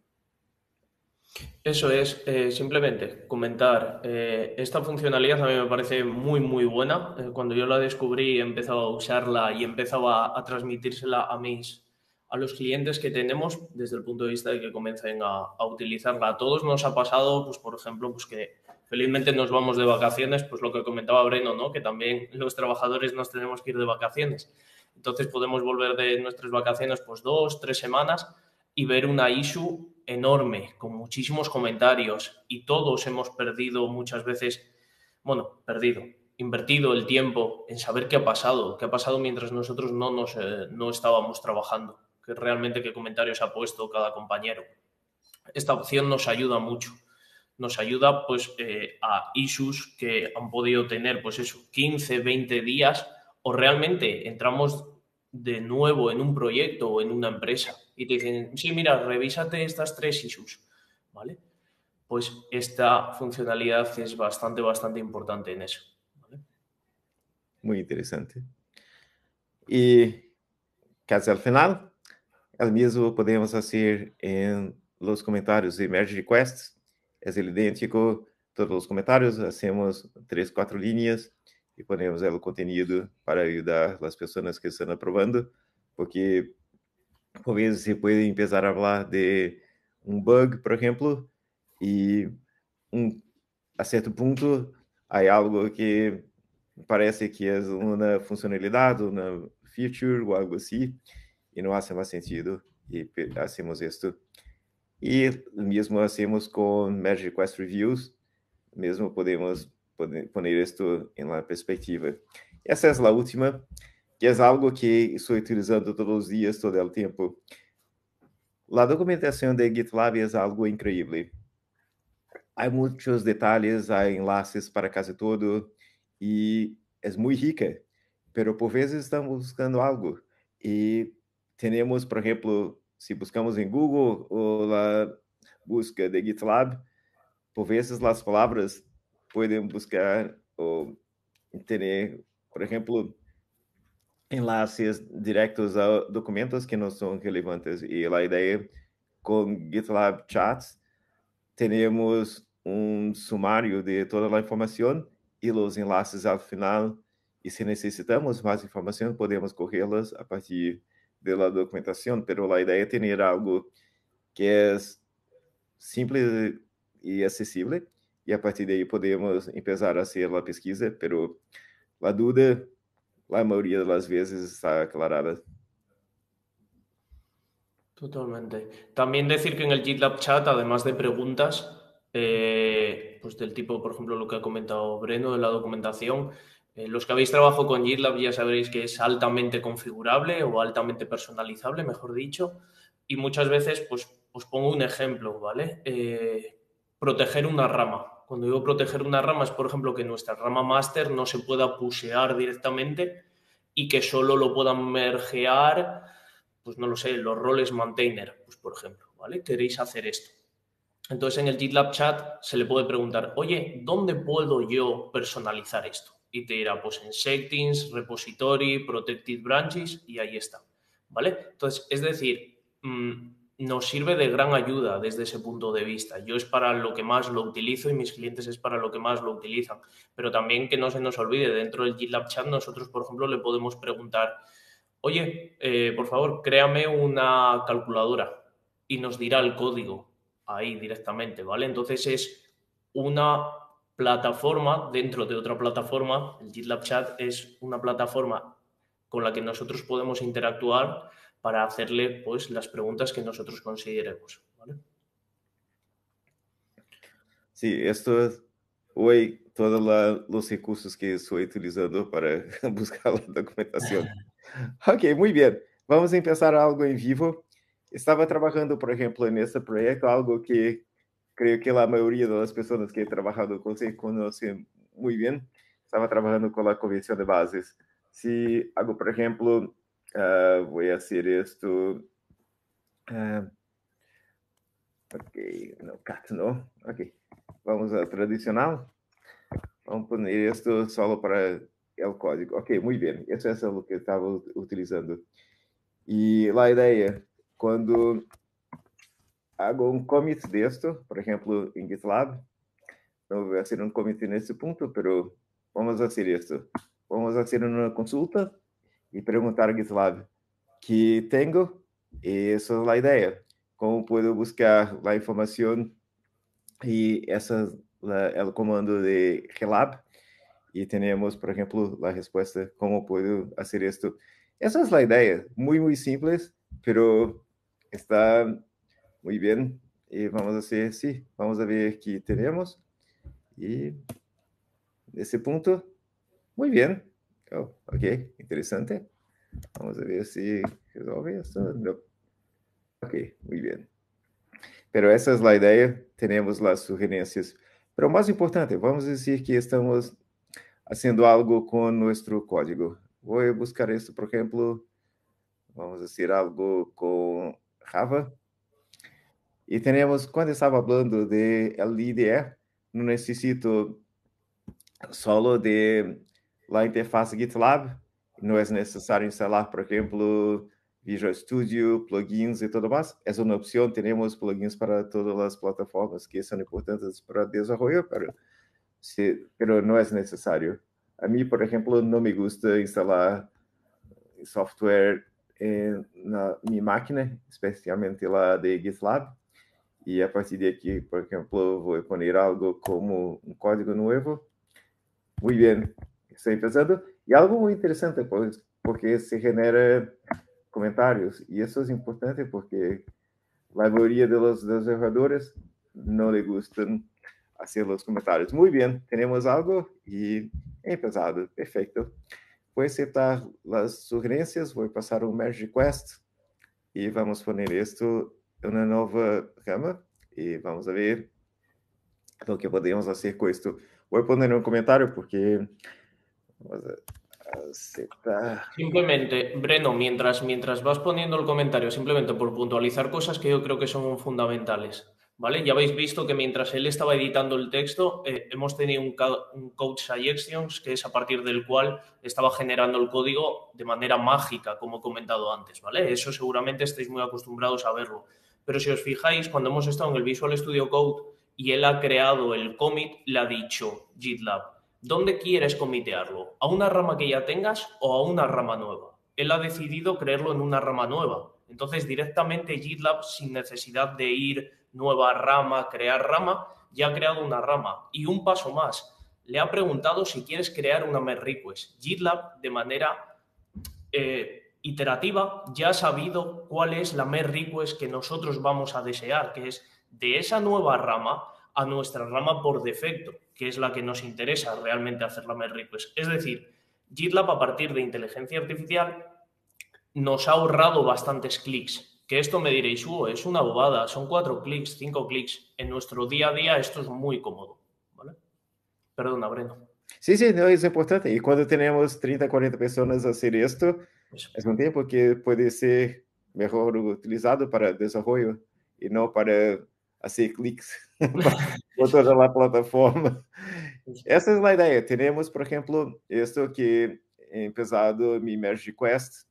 Speaker 1: Eso es, simplemente comentar, esta funcionalidad a mí me parece muy, muy buena. Cuando yo la descubrí, he empezado a usarla y he empezado a transmitírsela a los clientes que tenemos desde el punto de vista de que comiencen a utilizarla. A todos nos ha pasado, pues por ejemplo, pues que felizmente nos vamos de vacaciones, pues lo que comentaba Breno, ¿no? Que también los trabajadores nos tenemos que ir de vacaciones. Entonces podemos volver de nuestras vacaciones pues 2, 3 semanas y ver una issue enorme, con muchísimos comentarios y todos hemos perdido muchas veces, bueno, invertido el tiempo en saber qué ha pasado mientras nosotros no estábamos trabajando, que realmente qué comentarios ha puesto cada compañero. Esta opción nos ayuda mucho. nos ayuda pues a issues que han podido tener pues eso, 15, 20 días o realmente entramos de nuevo en un proyecto o en una empresa y te dicen, sí, mira, revísate estas 3 issues, ¿vale? Pues esta funcionalidad es bastante importante en eso, ¿vale?
Speaker 2: Muy interesante. Y casi al final, el mismo podemos hacer en los comentarios de merge requests. Es el idéntico, todos los comentarios, hacemos 3, 4 líneas y ponemos el contenido para ayudar a las personas que están aprobando, porque por vezes se puede empezar a hablar de un bug, por ejemplo, y a cierto punto hay algo que parece que es una funcionalidad, una feature o algo así, y no hace más sentido, y hacemos esto. Y lo mismo hacemos con Merge Request Reviews, mesmo podemos poner esto en la perspectiva. Essa é a última, que é algo que estou utilizando todos os dias, todo o tempo. A documentação de GitLab é algo incrível. Há muitos detalhes, há enlaces para quase todo, e é muito rica, pero por vezes estamos buscando algo, e temos, por exemplo, se buscamos em Google ou a busca de GitLab, por vezes as palavras podem buscar ou ter, por exemplo, enlaces diretos a documentos que não são relevantes. E a ideia com GitLab Chats, temos um sumário de toda a informação e os enlaces ao final. E se necessitamos mais informação, podemos corrê-las a partir da documentação. Mas a ideia é ter algo que é simples e acessível, e a partir daí podemos começar a fazer a pesquisa, pero a dúvida, a maioria das vezes, está aclarada.
Speaker 1: Totalmente. También decir que en el GitLab Chat, además de preguntas, pues del tipo, por ejemplo, lo que ha comentado Breno de la documentación, los que habéis trabajado con GitLab ya sabréis que es altamente configurable o altamente personalizable, mejor dicho, y muchas veces, pues os pongo un ejemplo, ¿vale? Proteger una rama. Cuando digo proteger una rama es, por ejemplo, que nuestra rama master no se pueda pushear directamente y que solo lo puedan mergear, pues no lo sé, los roles maintainer, pues por ejemplo, ¿vale? Queréis hacer esto. Entonces en el GitLab chat se le puede preguntar, oye, ¿dónde puedo yo personalizar esto? Y te dirá, pues en settings, repository, protected branches, y ahí está, ¿vale? Entonces, es decir, nos sirve de gran ayuda desde ese punto de vista. Yo es para lo que más lo utilizo y mis clientes es para lo que más lo utilizan. Pero también que no se nos olvide, dentro del GitLab chat nosotros, por ejemplo, le podemos preguntar, oye, por favor, créame una calculadora y nos dirá el código ahí directamente, ¿vale? Entonces es una plataforma dentro de otra plataforma. El GitLab Chat es una plataforma con la que nosotros podemos interactuar para hacerle pues las preguntas que nosotros consideremos, ¿vale?
Speaker 2: Sí, esto es hoy todos los recursos que estoy utilizando para buscar la documentación. Ok, muy bien. Vamos a empezar algo en vivo. Estaba trabajando, por ejemplo, en este proyecto, algo que creo que la mayoría de las personas que he trabajado con se conocen muy bien. Estaba trabajando con la convención de bases. Si hago, por ejemplo, voy a hacer esto. Ok, no, cat no. Ok, vamos a tradicional. Vamos poner esto solo para el código. Ok, muy bien. Eso es lo que estaba utilizando. E a ideia, quando hago um commit de esto, por exemplo, em GitLab, não vou fazer um commit nesse ponto, pero vamos fazer esto. Vamos fazer uma consulta e perguntar a GitLab que tenho, e essa é a ideia. Como posso buscar a informação e essa é o comando de relab, e temos, por exemplo, a resposta, como posso fazer isto. Essa é a ideia, muito simples, pero está muy bien. Y vamos a hacer, sí, vamos a ver qué tenemos. Y ese punto, muy bien. Oh, ok, interesante. Vamos a ver si resolve esto. No. Ok, muy bien. Pero essa é a ideia, temos as sugerências. Pero o mais importante, vamos dizer que estamos fazendo algo com nosso código. Vou buscar isso, por exemplo, vamos dizer algo com Java. E temos, quando estava falando de LIDE, não necessito solo de la interface GitLab, não é necessário instalar, por exemplo, Visual Studio, plugins e tudo mais. É uma opção, temos plugins para todas as plataformas que são importantes para desenvolver, pero não é necessário. A mim, por exemplo, não me gusta instalar software na minha máquina, especialmente lá de GitLab, e a partir de aqui, por exemplo, vou pôr algo como um código novo. Muy bien, estoy empezando. Y algo muy interesante, pues, porque se genera comentarios. Y eso es importante porque la mayoría de los desarrolladores no le gustan hacer los comentarios. Muy bien, tenemos algo y he empezado. Perfecto. Voy a aceptar las sugerencias, voy a pasar un merge request y vamos a poner esto en una nueva rama y vamos a ver lo que podemos hacer con esto. Voy a poner un comentario porque vamos a aceptar.
Speaker 1: Simplemente, Breno, mientras vas poniendo el comentario, simplemente por puntualizar cosas que yo creo que son fundamentales, ¿vale? Ya habéis visto que mientras él estaba editando el texto, hemos tenido un Code Suggestions, que es a partir del cual estaba generando el código de manera mágica, como he comentado antes, ¿vale? Eso seguramente estáis muy acostumbrados a verlo. Pero si os fijáis, cuando hemos estado en el Visual Studio Code y él ha creado el commit, le ha dicho GitLab, ¿dónde quieres comitearlo? ¿A una rama que ya tengas o a una rama nueva? Él ha decidido crearlo en una rama nueva. Entonces, directamente GitLab, sin necesidad de ir nueva rama, crear rama, ya ha creado una rama. Y un paso más, le ha preguntado si quieres crear una merge request. GitLab, de manera iterativa, ya ha sabido cuál es la merge request que nosotros vamos a desear, que es de esa nueva rama a nuestra rama por defecto, que es la que nos interesa realmente hacer la merge request. Es decir, GitLab, a partir de inteligencia artificial, nos ha ahorrado bastantes clics. Que esto me diréis, es una bobada, son 4 clics, 5 clics. En nuestro día a día esto es muy cómodo, ¿vale? Perdona, Breno.
Speaker 2: Sí, sí, no, es importante. Y cuando tenemos 30, 40 personas a hacer esto,
Speaker 1: Eso.
Speaker 2: es un tiempo que puede ser mejor utilizado para desarrollo y no para hacer clics por
Speaker 1: Eso es.
Speaker 2: toda la plataforma.
Speaker 1: Eso.
Speaker 2: Essa é a ideia. Temos, por exemplo, esto que he empezado mi merge request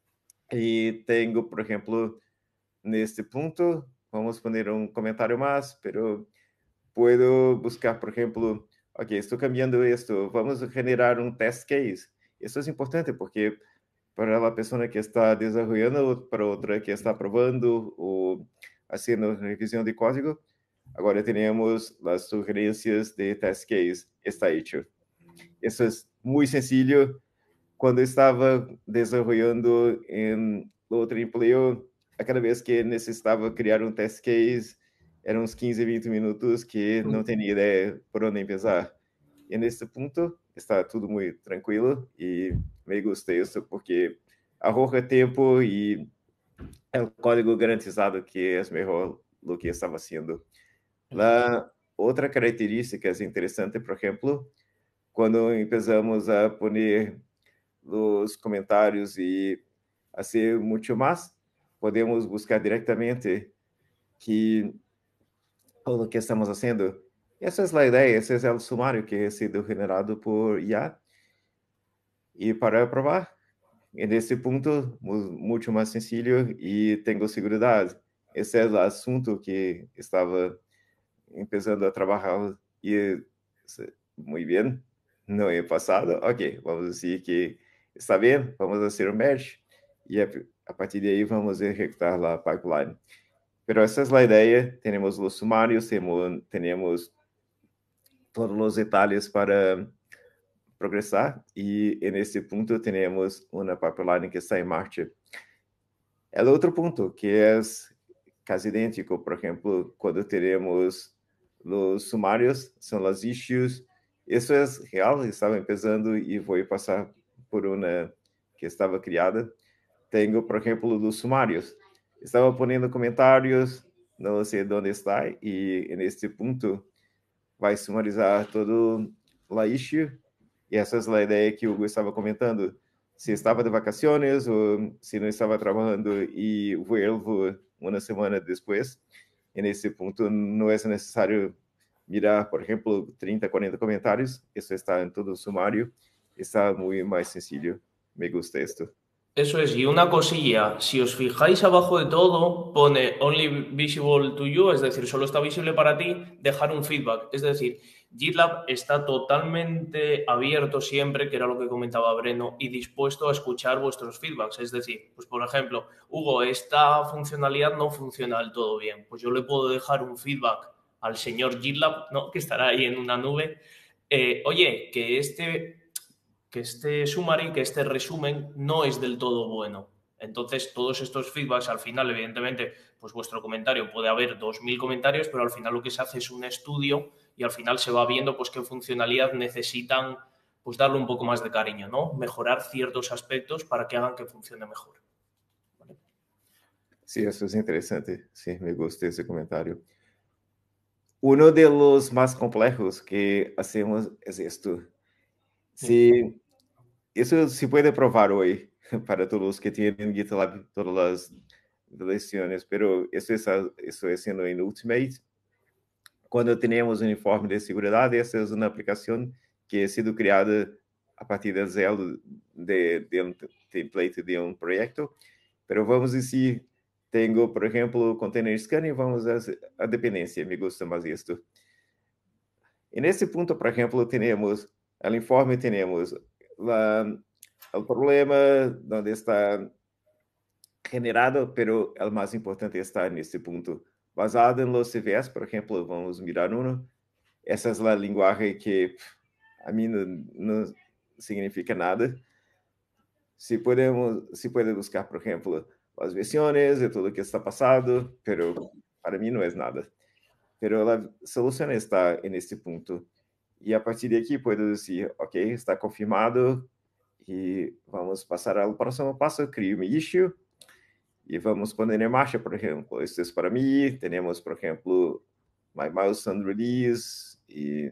Speaker 2: y tengo, por ejemplo, neste ponto, vamos poner um comentário mais, pero puedo buscar, por exemplo, ok, estou cambiando esto, vamos generar um test case. Isso é importante porque para a pessoa que está desenvolvendo, para outra que está probando ou fazendo revisão de código, agora temos as sugerências de test case, está hecho. Isso é muito sencillo. Quando estava desenvolvendo em outro emprego, a cada vez que necessitava criar um test case, eram uns 15, 20 minutos que não tinha ideia por onde começar. E nesse ponto está tudo muito tranquilo e me gusta isso porque ahorra tempo e é o código garantizado que é melhor do que estava sendo. A outra característica interessante, por exemplo, quando começamos a poner os comentários e fazer muito mais, podemos buscar diretamente que o que estamos fazendo. Essa é a ideia, esse é o sumário que é sido generado por IA. E para provar, nesse ponto, muito mais sencillo e tenho segurança. Esse é o assunto que estava começando a trabalhar e muito bem no ano passado. Ok, vamos dizer que está bem, vamos fazer o merge e a partir de aí vamos executar a pipeline. Pero essa é a ideia, temos os sumários, temos todos os detalhes para progressar e nesse ponto temos uma pipeline que está em marcha. É outro ponto que é quase idêntico, por exemplo, quando teremos os sumários, são as issues. Isso é real, estava começando e vou passar por uma que estava criada. Tenho, por exemplo, os sumários. Estava ponendo comentários, no sé dónde está, y en este punto vai sumarizar todo la issue, e essa é a ideia que o Hugo estava comentando. Se estava de vacaciones ou se não estava trabalhando e vuelvo uma semana depois, nesse ponto não é necessário mirar, por exemplo, 30, 40 comentários, isso está em todo o sumário, está muito mais sencillo. Me gusta esto.
Speaker 1: Eso es, y una cosilla, si os fijáis abajo de todo, pone only visible to you, es decir, solo está visible para ti, dejar un feedback. Es decir, GitLab está totalmente abierto siempre, que era lo que comentaba Breno, y dispuesto a escuchar vuestros feedbacks. Es decir, pues por ejemplo, Hugo, esta funcionalidad no funciona del todo bien. Pues yo le puedo dejar un feedback al señor GitLab, ¿no? Que estará ahí en una nube. Oye, que este summary, que este resumen no es del todo bueno. Entonces, todos estos feedbacks, al final, evidentemente, pues vuestro comentario, puede haber 2000 comentarios, pero al final lo que se hace es un estudio y al final se va viendo pues qué funcionalidad necesitan pues darle un poco más de cariño, ¿no? Mejorar ciertos aspectos para que hagan que funcione mejor. ¿Vale?
Speaker 2: Sí, eso es interesante. Sí, me gusta ese comentario. Uno de los más complejos que hacemos es esto. Si eso se puede probar hoy para todos los que tienen GitLab, todas las lecciones, pero eso es haciendo en Ultimate. Cuando tenemos un informe de seguridad, esa es una aplicación que ha sido creada a partir de cero de un template de un proyecto, pero vamos a decir, tengo, por ejemplo, container scanning, vamos a dependencia, me gusta más esto. En este punto, por ejemplo, tenemos el informe, tenemos el problema donde está generado, pero el más importante está en este punto. Basado en los CVS, por ejemplo, vamos a mirar uno. Esa es la lenguaje que a mí no significa nada. Se puede buscar, por ejemplo, las versiones de todo lo que está pasado, pero para mí no es nada. Pero la solución está en este punto. Y a partir de aquí puedo decir, ok, está confirmado y vamos a pasar al próximo paso, creo mi issue y vamos a poner en marcha, por ejemplo. Esto es para mí, tenemos, por ejemplo, my milestone release y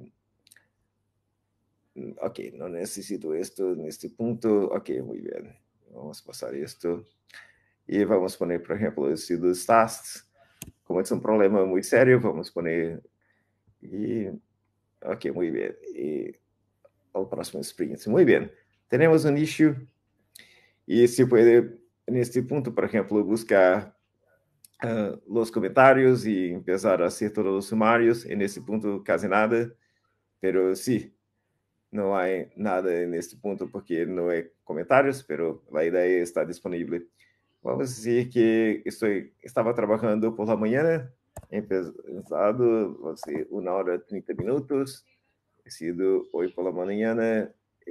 Speaker 2: ok, no necesito esto en este punto, ok, muy bien, vamos a pasar esto y vamos a poner, por ejemplo, los tasks, como es un problema muy serio, vamos a poner y ok, muy bien, y al próximo sprint, muy bien, tenemos un issue y se puede en este punto, por ejemplo, buscar los comentarios y empezar a hacer todos los sumarios, en este punto casi nada, pero sí, no hay nada en este punto porque no hay comentarios, pero la idea está disponible. Vamos a decir que estaba trabajando por la mañana, he empezado hace 1 hora 30 minutos, he sido hoy por la mañana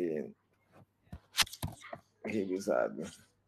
Speaker 2: revisado.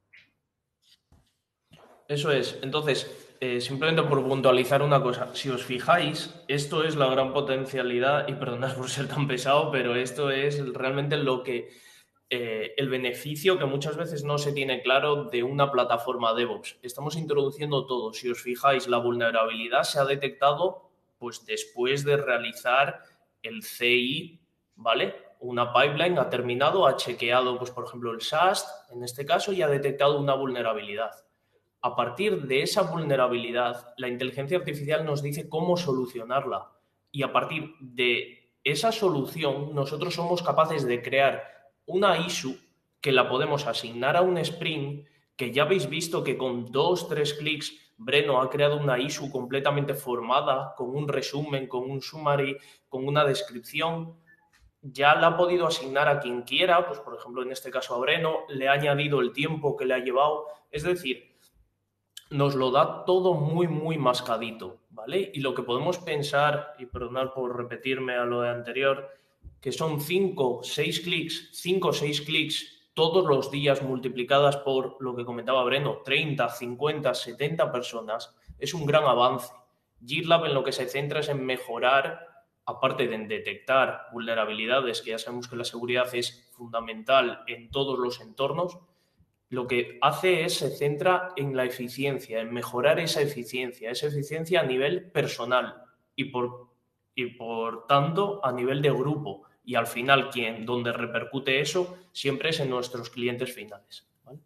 Speaker 1: Eso es. Entonces, simplemente por puntualizar una cosa, si os fijáis, esto es la gran potencialidad, y perdonad por ser tan pesado, pero esto es realmente lo que el beneficio que muchas veces no se tiene claro de una plataforma DevOps. Estamos introduciendo todo. Si os fijáis, la vulnerabilidad se ha detectado pues después de realizar el CI, ¿vale? Una pipeline ha terminado, ha chequeado, pues por ejemplo, el SAST, en este caso, y ha detectado una vulnerabilidad. A partir de esa vulnerabilidad, la inteligencia artificial nos dice cómo solucionarla. Y a partir de esa solución, nosotros somos capaces de crear una issue que la podemos asignar a un sprint, que ya habéis visto que con 2-3 clics Breno ha creado una issue completamente formada, con un resumen, con un summary, con una descripción. Ya la ha podido asignar a quien quiera, pues por ejemplo en este caso a Breno, le ha añadido el tiempo que le ha llevado. Es decir, nos lo da todo muy, muy mascadito, ¿vale? Y lo que podemos pensar, y perdonad por repetirme a lo de anterior, que son 5 o 6 clics todos los días multiplicadas por lo que comentaba Breno, 30, 50, 70 personas, es un gran avance. GitLab en lo que se centra es en mejorar, aparte de en detectar vulnerabilidades, que ya sabemos que la seguridad es fundamental en todos los entornos, lo que hace es se centra en la eficiencia, en mejorar esa eficiencia a nivel personal y por tanto a nivel de grupo. Y al final, donde repercute eso siempre es en nuestros clientes finales, ¿vale?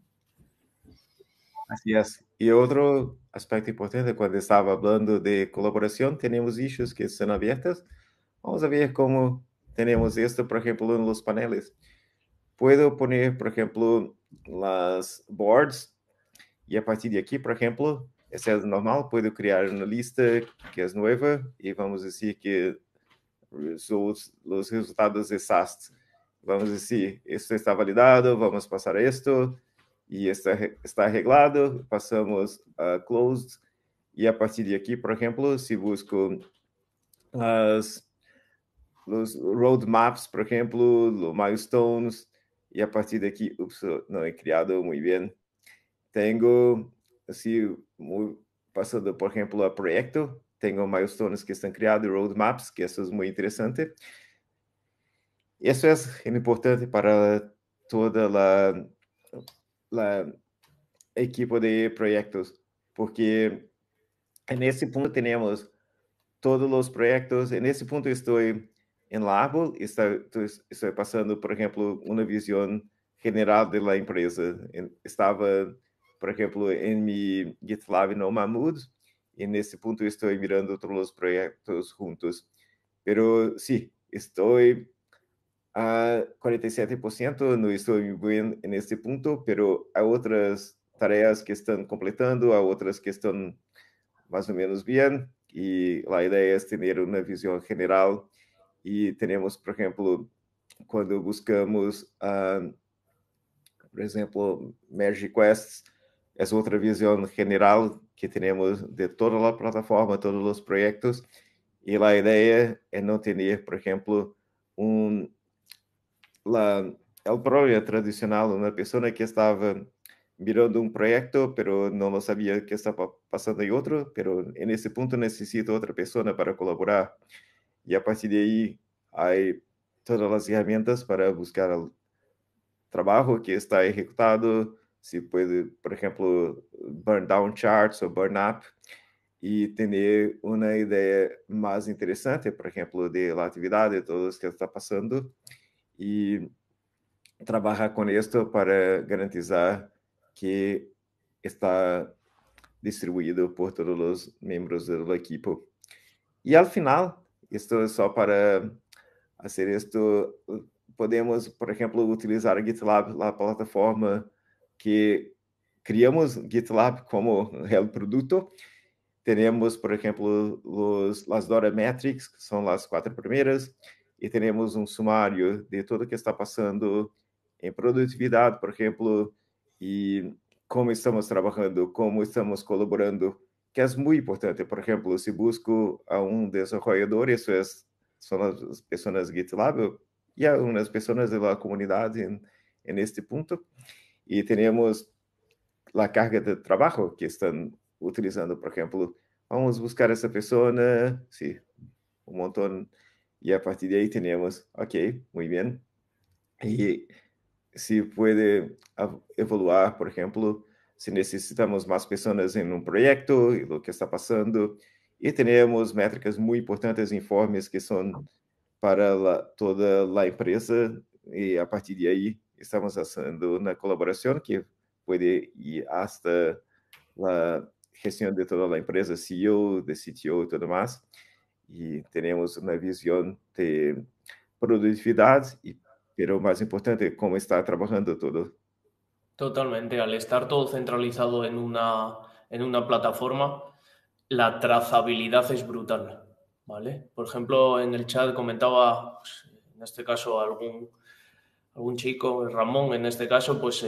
Speaker 2: Así es. Y otro aspecto importante, cuando estaba hablando de colaboración, tenemos issues que están abiertas. Vamos a ver cómo tenemos esto, por ejemplo, en los paneles. Puedo poner, por ejemplo, las boards y a partir de aquí, por ejemplo, ese es normal, puedo crear una lista que es nueva y vamos a decir que los resultados de SAST. Vamos a decir, esto está validado, vamos a pasar esto y está arreglado, pasamos a closed y a partir de aquí, por ejemplo, si busco las, los roadmaps, por ejemplo, los milestones, y a partir de aquí, ups, no he creado muy bien. Tengo, así, pasando, por ejemplo, a proyecto, tengo milestones que están creados, roadmaps, que eso es muy interesante. Eso es importante para toda la equipo de proyectos, porque en ese punto tenemos todos los proyectos. En ese punto estoy en la árbol, estoy pasando, por ejemplo, una visión general de la empresa. Estaba, por ejemplo, en mi GitLab no Mahmood, y en ese punto estoy mirando todos los proyectos juntos. Pero sí, estoy a 47%, no estoy muy bien en este punto, pero hay otras tareas que están completando, hay otras que están más o menos bien, y la idea es tener una visión general. Y tenemos, por ejemplo, cuando buscamos, por ejemplo, merge requests, es otra visión general que tenemos de toda la plataforma, todos los proyectos, y la idea es no tener, por ejemplo, un el problema tradicional, una persona que estaba mirando un proyecto, pero no lo sabía que estaba pasando en otro, pero en ese punto necesito otra persona para colaborar. Y a partir de ahí hay todas las herramientas para buscar el trabajo que está ejecutado, si puede, por ejemplo, burn down charts o burn up, y tener una idea más interesante, por ejemplo, de la actividad, de todo lo que está pasando, y trabajar con esto para garantizar que está distribuido por todos los miembros del equipo. Y al final, esto es só para hacer esto, podemos, por ejemplo, utilizar GitLab, la plataforma que criamos GitLab como el producto. Tenemos, por ejemplo, las Dora Metrics, que son las 4 primeras, y tenemos un sumario de todo lo que está pasando en productividad, por ejemplo, y cómo estamos trabajando, cómo estamos colaborando, que es muy importante. Por ejemplo, si busco a un desarrollador, eso es, son las personas GitLab y algunas personas de la comunidad en este punto. Y tenemos la carga de trabajo que están utilizando, por ejemplo, vamos a buscar a esa persona, sí, un montón, y a partir de ahí tenemos, ok, muy bien, y si puede evaluar, por ejemplo, si necesitamos más personas en un proyecto y lo que está pasando, y tenemos métricas muy importantes, informes que son para toda la empresa, y a partir de ahí estamos haciendo una colaboración que puede ir hasta la gestión de toda la empresa, CEO, de CTO y todo más. Y tenemos una visión de productividad, pero más importante, cómo está trabajando todo.
Speaker 1: Totalmente, al estar todo centralizado en una plataforma, la trazabilidad es brutal, ¿vale? Por ejemplo, en el chat comentaba, pues, en este caso, algún chico, Ramón, en este caso, pues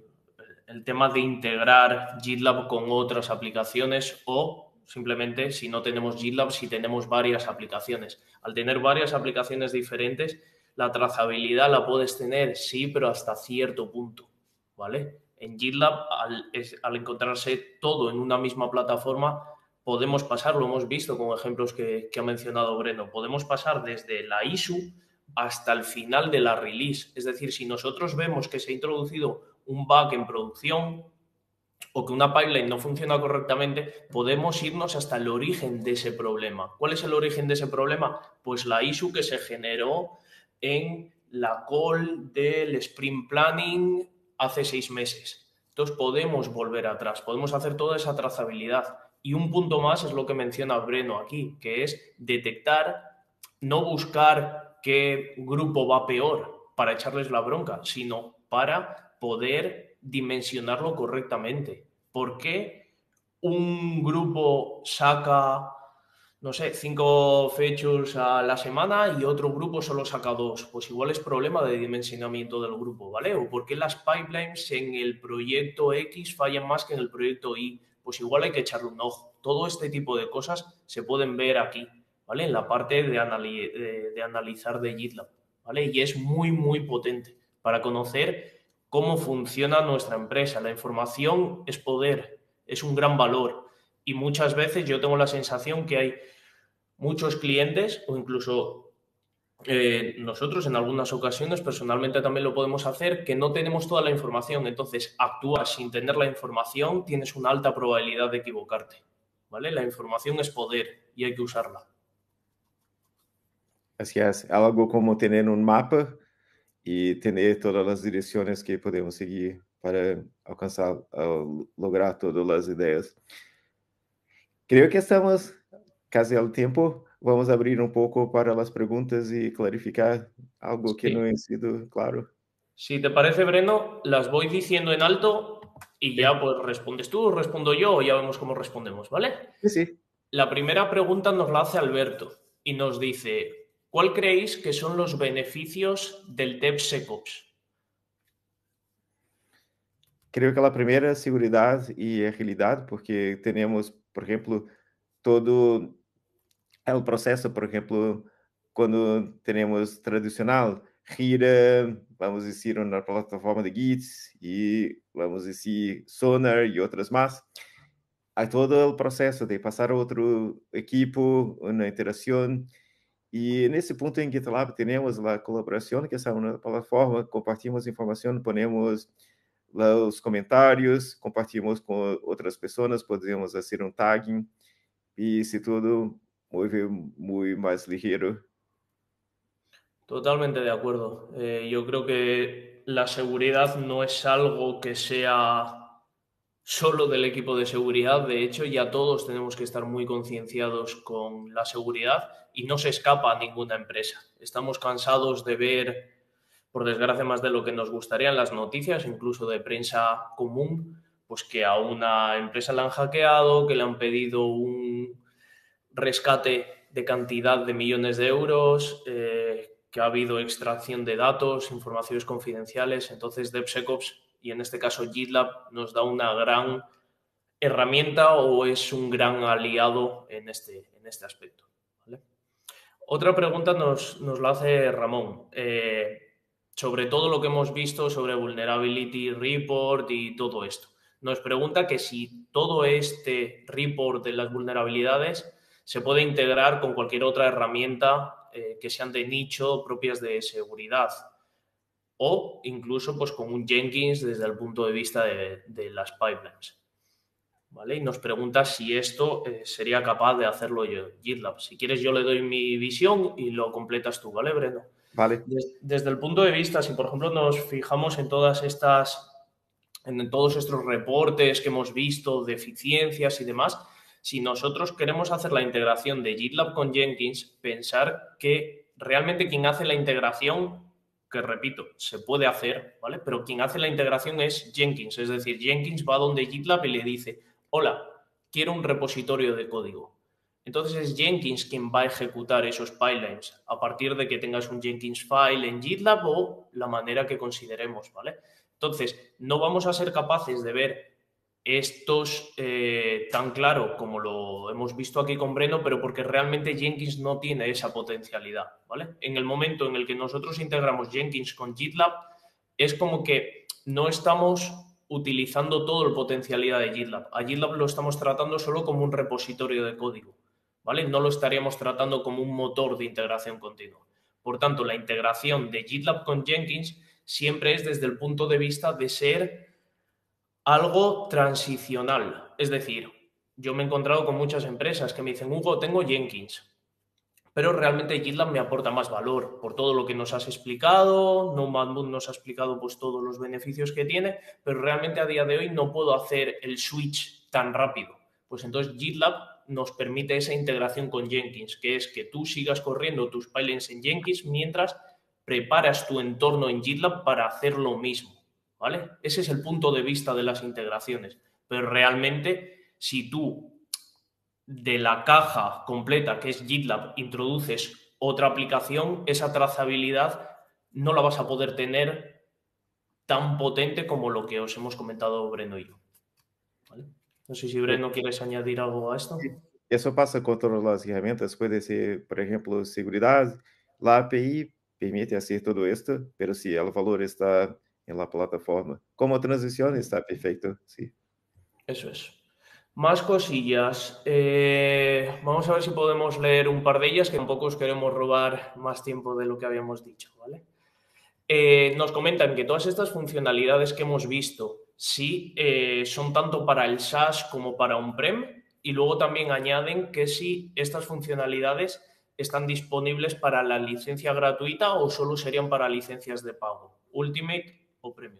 Speaker 1: el tema de integrar GitLab con otras aplicaciones o simplemente si no tenemos GitLab, si tenemos varias aplicaciones. Al tener varias aplicaciones diferentes, la trazabilidad la puedes tener, sí, pero hasta cierto punto, ¿vale? En GitLab, al encontrarse todo en una misma plataforma, podemos pasar, lo hemos visto con ejemplos que ha mencionado Breno, podemos pasar desde la issue hasta el final de la release. Es decir, si nosotros vemos que se ha introducido un bug en producción o que una pipeline no funciona correctamente, podemos irnos hasta el origen de ese problema. ¿Cuál es el origen de ese problema? Pues la issue que se generó en la call del sprint planning hace 6 meses. Entonces podemos volver atrás, podemos hacer toda esa trazabilidad. Y un punto más es lo que menciona Breno aquí, que es detectar, no buscar qué grupo va peor para echarles la bronca, sino para poder dimensionarlo correctamente. ¿Por qué un grupo saca, no sé, 5 features a la semana y otro grupo solo saca 2? Pues igual es problema de dimensionamiento del grupo, ¿vale? O por qué las pipelines en el proyecto X fallan más que en el proyecto Y. Pues igual hay que echarle un ojo. Todo este tipo de cosas se pueden ver aquí, ¿vale? En la parte de analizar de GitLab, ¿vale? Y es muy, muy potente para conocer cómo funciona nuestra empresa. La información es poder, es un gran valor. Y muchas veces yo tengo la sensación que hay muchos clientes o incluso nosotros en algunas ocasiones personalmente también lo podemos hacer, que no tenemos toda la información. Entonces, actuar sin tener la información tienes una alta probabilidad de equivocarte, ¿vale? La información es poder y hay que usarla.
Speaker 2: Así es, algo como tener un mapa y tener todas las direcciones que podemos seguir para alcanzar, lograr todas las ideas. Creo que estamos casi al tiempo. Vamos a abrir un poco para las preguntas y clarificar algo que no
Speaker 1: Sí.
Speaker 2: ha sido claro.
Speaker 1: Si te parece, Breno, las voy diciendo en alto y
Speaker 2: Sí,
Speaker 1: ya pues respondes tú, respondo yo o ya vemos cómo respondemos, ¿vale?
Speaker 2: sí, sí.
Speaker 1: La primera pregunta nos la hace Alberto y nos dice, ¿cuál creéis que son los beneficios del DevSecOps?
Speaker 2: Creo que la primera es seguridad y agilidad, porque tenemos, por ejemplo, todo el proceso, por ejemplo, cuando tenemos tradicional, gira, vamos a decir, una plataforma de Git y vamos a decir Sonar y otras más. Hay todo el proceso de pasar a otro equipo, una iteración. Y en ese punto en GitLab tenemos la colaboración, que es una plataforma, compartimos información, ponemos los comentarios, compartimos con otras personas, podemos hacer un tagging y si todo mueve muy más ligero.
Speaker 1: Totalmente de acuerdo. Yo creo que la seguridad no es algo que sea solo del equipo de seguridad. De hecho, ya todos tenemos que estar muy concienciados con la seguridad y no se escapa a ninguna empresa. Estamos cansados de ver, por desgracia, más de lo que nos gustaría en las noticias, incluso de prensa común, pues que a una empresa la han hackeado, que le han pedido un rescate de cantidad de millones de euros, que ha habido extracción de datos, informaciones confidenciales. Entonces, DevSecOps y en este caso GitLab nos da una gran herramienta o es un gran aliado en este aspecto, ¿vale? Otra pregunta nos la hace Ramón. Sobre todo lo que hemos visto sobre Vulnerability Report y todo esto. Nos pregunta que si todo este report de las vulnerabilidades se puede integrar con cualquier otra herramienta que sean de nicho propias de seguridad o incluso pues, con un Jenkins desde el punto de vista de las pipelines. ¿Vale? Y nos pregunta si esto sería capaz de hacerlo yo, GitLab. Si quieres yo le doy mi visión y lo completas tú, ¿vale, Breno?
Speaker 2: Vale.
Speaker 1: Desde el punto de vista, si por ejemplo nos fijamos en en todos estos reportes que hemos visto de eficiencias y demás, si nosotros queremos hacer la integración de GitLab con Jenkins, pensar que realmente quien hace la integración, que repito, se puede hacer, ¿vale? Pero quien hace la integración es Jenkins, es decir, Jenkins va donde GitLab y le dice, hola, quiero un repositorio de código. Entonces es Jenkins quien va a ejecutar esos pipelines a partir de que tengas un Jenkins file en GitLab o la manera que consideremos, ¿vale? Entonces, no vamos a ser capaces de ver estos tan claro como lo hemos visto aquí con Breno, pero porque realmente Jenkins no tiene esa potencialidad, ¿vale? En el momento en el que nosotros integramos Jenkins con GitLab, es como que no estamos utilizando todo el potencialidad de GitLab. A GitLab lo estamos tratando solo como un repositorio de código, ¿vale? No lo estaríamos tratando como un motor de integración continua. Por tanto, la integración de GitLab con Jenkins siempre es desde el punto de vista de ser algo transicional. Es decir, yo me he encontrado con muchas empresas que me dicen, Hugo, tengo Jenkins, pero realmente GitLab me aporta más valor por todo lo que nos has explicado, Nomad Moon nos ha explicado pues todos los beneficios que tiene, pero realmente a día de hoy no puedo hacer el switch tan rápido. Pues entonces GitLab nos permite esa integración con Jenkins, que es que tú sigas corriendo tus pipelines en Jenkins mientras preparas tu entorno en GitLab para hacer lo mismo, ¿vale? Ese es el punto de vista de las integraciones, pero realmente si tú de la caja completa que es GitLab introduces otra aplicación, esa trazabilidad no la vas a poder tener tan potente como lo que os hemos comentado Breno y yo. ¿Vale? No sé si
Speaker 2: Eh,
Speaker 1: Breno quieres añadir algo a
Speaker 2: sí.
Speaker 1: esto.
Speaker 2: Eso pasa con todas las herramientas, puede ser, por ejemplo, seguridad. La API permite hacer todo esto, pero si el valor está en la plataforma. Como transición está perfecto, sí.
Speaker 1: Eso es. Más cosillas. Vamos a ver si podemos leer un par de ellas, que tampoco os queremos robar más tiempo de lo que habíamos dicho, ¿vale? Nos comentan que todas estas funcionalidades que hemos visto sí son tanto para el SaaS como para on-prem, y luego también añaden que si estas funcionalidades están disponibles para la licencia gratuita o solo serían para licencias de pago, Ultimate o Premium.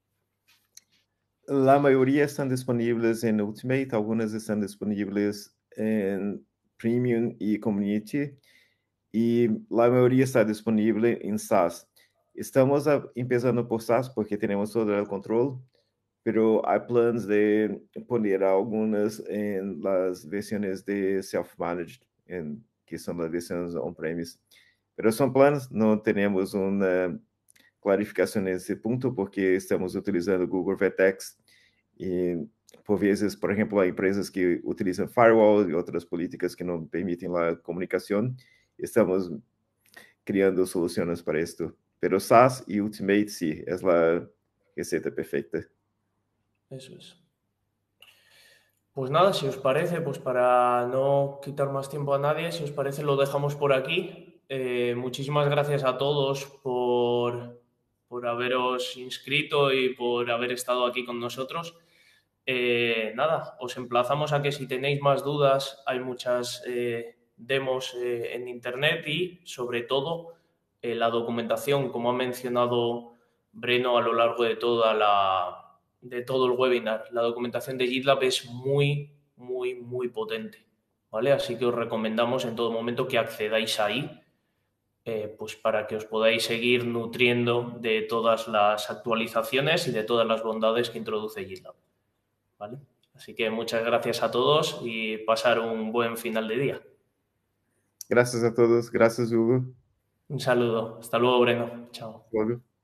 Speaker 2: La mayoría están disponibles en Ultimate, algunas están disponibles en Premium y Community, y la mayoría está disponible en SaaS. Estamos empezando por SaaS porque tenemos todo el control, pero hay planes de poner algunas en las versiones de self-managed, que son las versiones on-premise. Pero son planos, no tenemos una clarificación en ese punto porque estamos utilizando Google Vertex y por veces, por ejemplo, hay empresas que utilizan firewall y otras políticas que no permiten la comunicación. Estamos creando soluciones para esto. Pero SaaS y Ultimate sí, es la receta perfecta.
Speaker 1: Eso es. Pues nada, si os parece, pues para no quitar más tiempo a nadie, si os parece lo dejamos por aquí. Muchísimas gracias a todos por haberos inscrito y por haber estado aquí con nosotros. Nada, os emplazamos a que si tenéis más dudas, hay muchas demos en internet y sobre todo la documentación, como ha mencionado Breno a lo largo de de todo el webinar. La documentación de GitLab es muy potente, ¿vale? Así que os recomendamos en todo momento que accedáis ahí, pues para que os podáis seguir nutriendo de todas las actualizaciones y de todas las bondades que introduce GitLab, ¿vale? Así que muchas gracias a todos y pasar un buen final de día.
Speaker 2: Gracias a todos. Gracias, Hugo.
Speaker 1: Un saludo. Hasta luego, Breno. Chao.
Speaker 2: Luego.